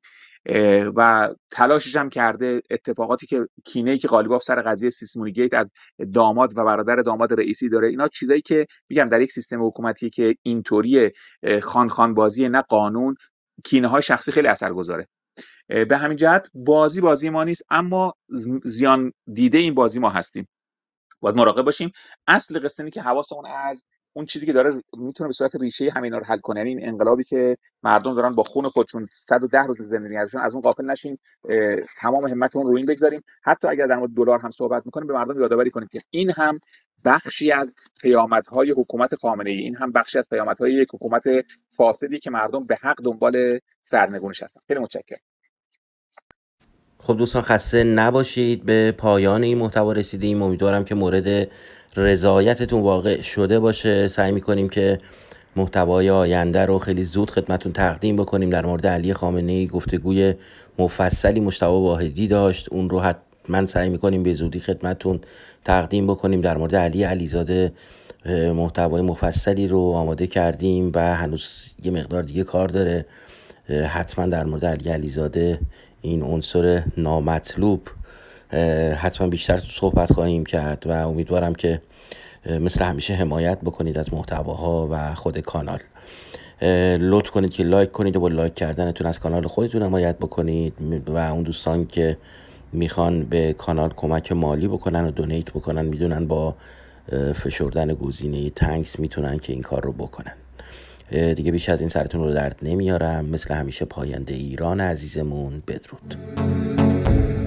و تلاشش هم کرده. اتفاقاتی که کینه‌ای که قالیباف سر قضیه سیسمونی گیت از داماد و برادر داماد رئیسی داره، اینا چیزایی که میگم در یک سیستم حکومتی که اینطوری خان خان بازی نه قانون، کینه‌های شخصی خیلی اثرگذاره. به همین جهت بازی بازی ما نیست، اما زیان دیده این بازی ما هستیم. باید مراقب باشیم. اصل قصه اینه که حواسمون از اون چیزی که داره میتونه به صورت ریشه همینا رو حل کنه، یعنی این انقلابی که مردم دارن با خون خودشون صد و ده روز زندگی ازشون، از اون غافل نشیم، تمام همتمون رو این بگذاریم. حتی اگر در مورد دلار هم صحبت میکنیم به مردم یادآوری کنیم که این هم بخشی از پیامدهای حکومت خامنه‌ای، این هم بخشی از پیامدهای یک حکومت فاسدی که مردم به حق دنبال سرنگونیش هستن. خیلی متشکرم. خب دوستان خسته نباشید، به پایان این محتوا رسیدیم. امیدوارم که مورد رضایتتون واقع شده باشه. سعی میکنیم که محتوای آینده رو خیلی زود خدمتون تقدیم بکنیم. در مورد علی خامنه‌ای گفتگوی مفصلی مجتبی واحدی داشت، اون رو حتما سعی میکنیم به زودی خدمتون تقدیم بکنیم. در مورد علی علیزاده محتوای مفصلی رو آماده کردیم و هنوز یه مقدار دیگه کار داره. حتما در مورد علی علیزاده، این عنصر نامطلوب، حتما بیشتر صحبت خواهیم کرد و امیدوارم که مثل همیشه حمایت بکنید از محتواها و خود کانال. لطف کنید که لایک کنید و با لایک کردنتون از کانال خودتون حمایت بکنید و اون دوستان که میخوان به کانال کمک مالی بکنن و دونیت بکنن میدونن با فشردن گزینه تانکس میتونن که این کار رو بکنن. دیگه بیش از این سرتون رو درد نمیارم. مثل همیشه پاینده ایران عزیزمون، بدرود.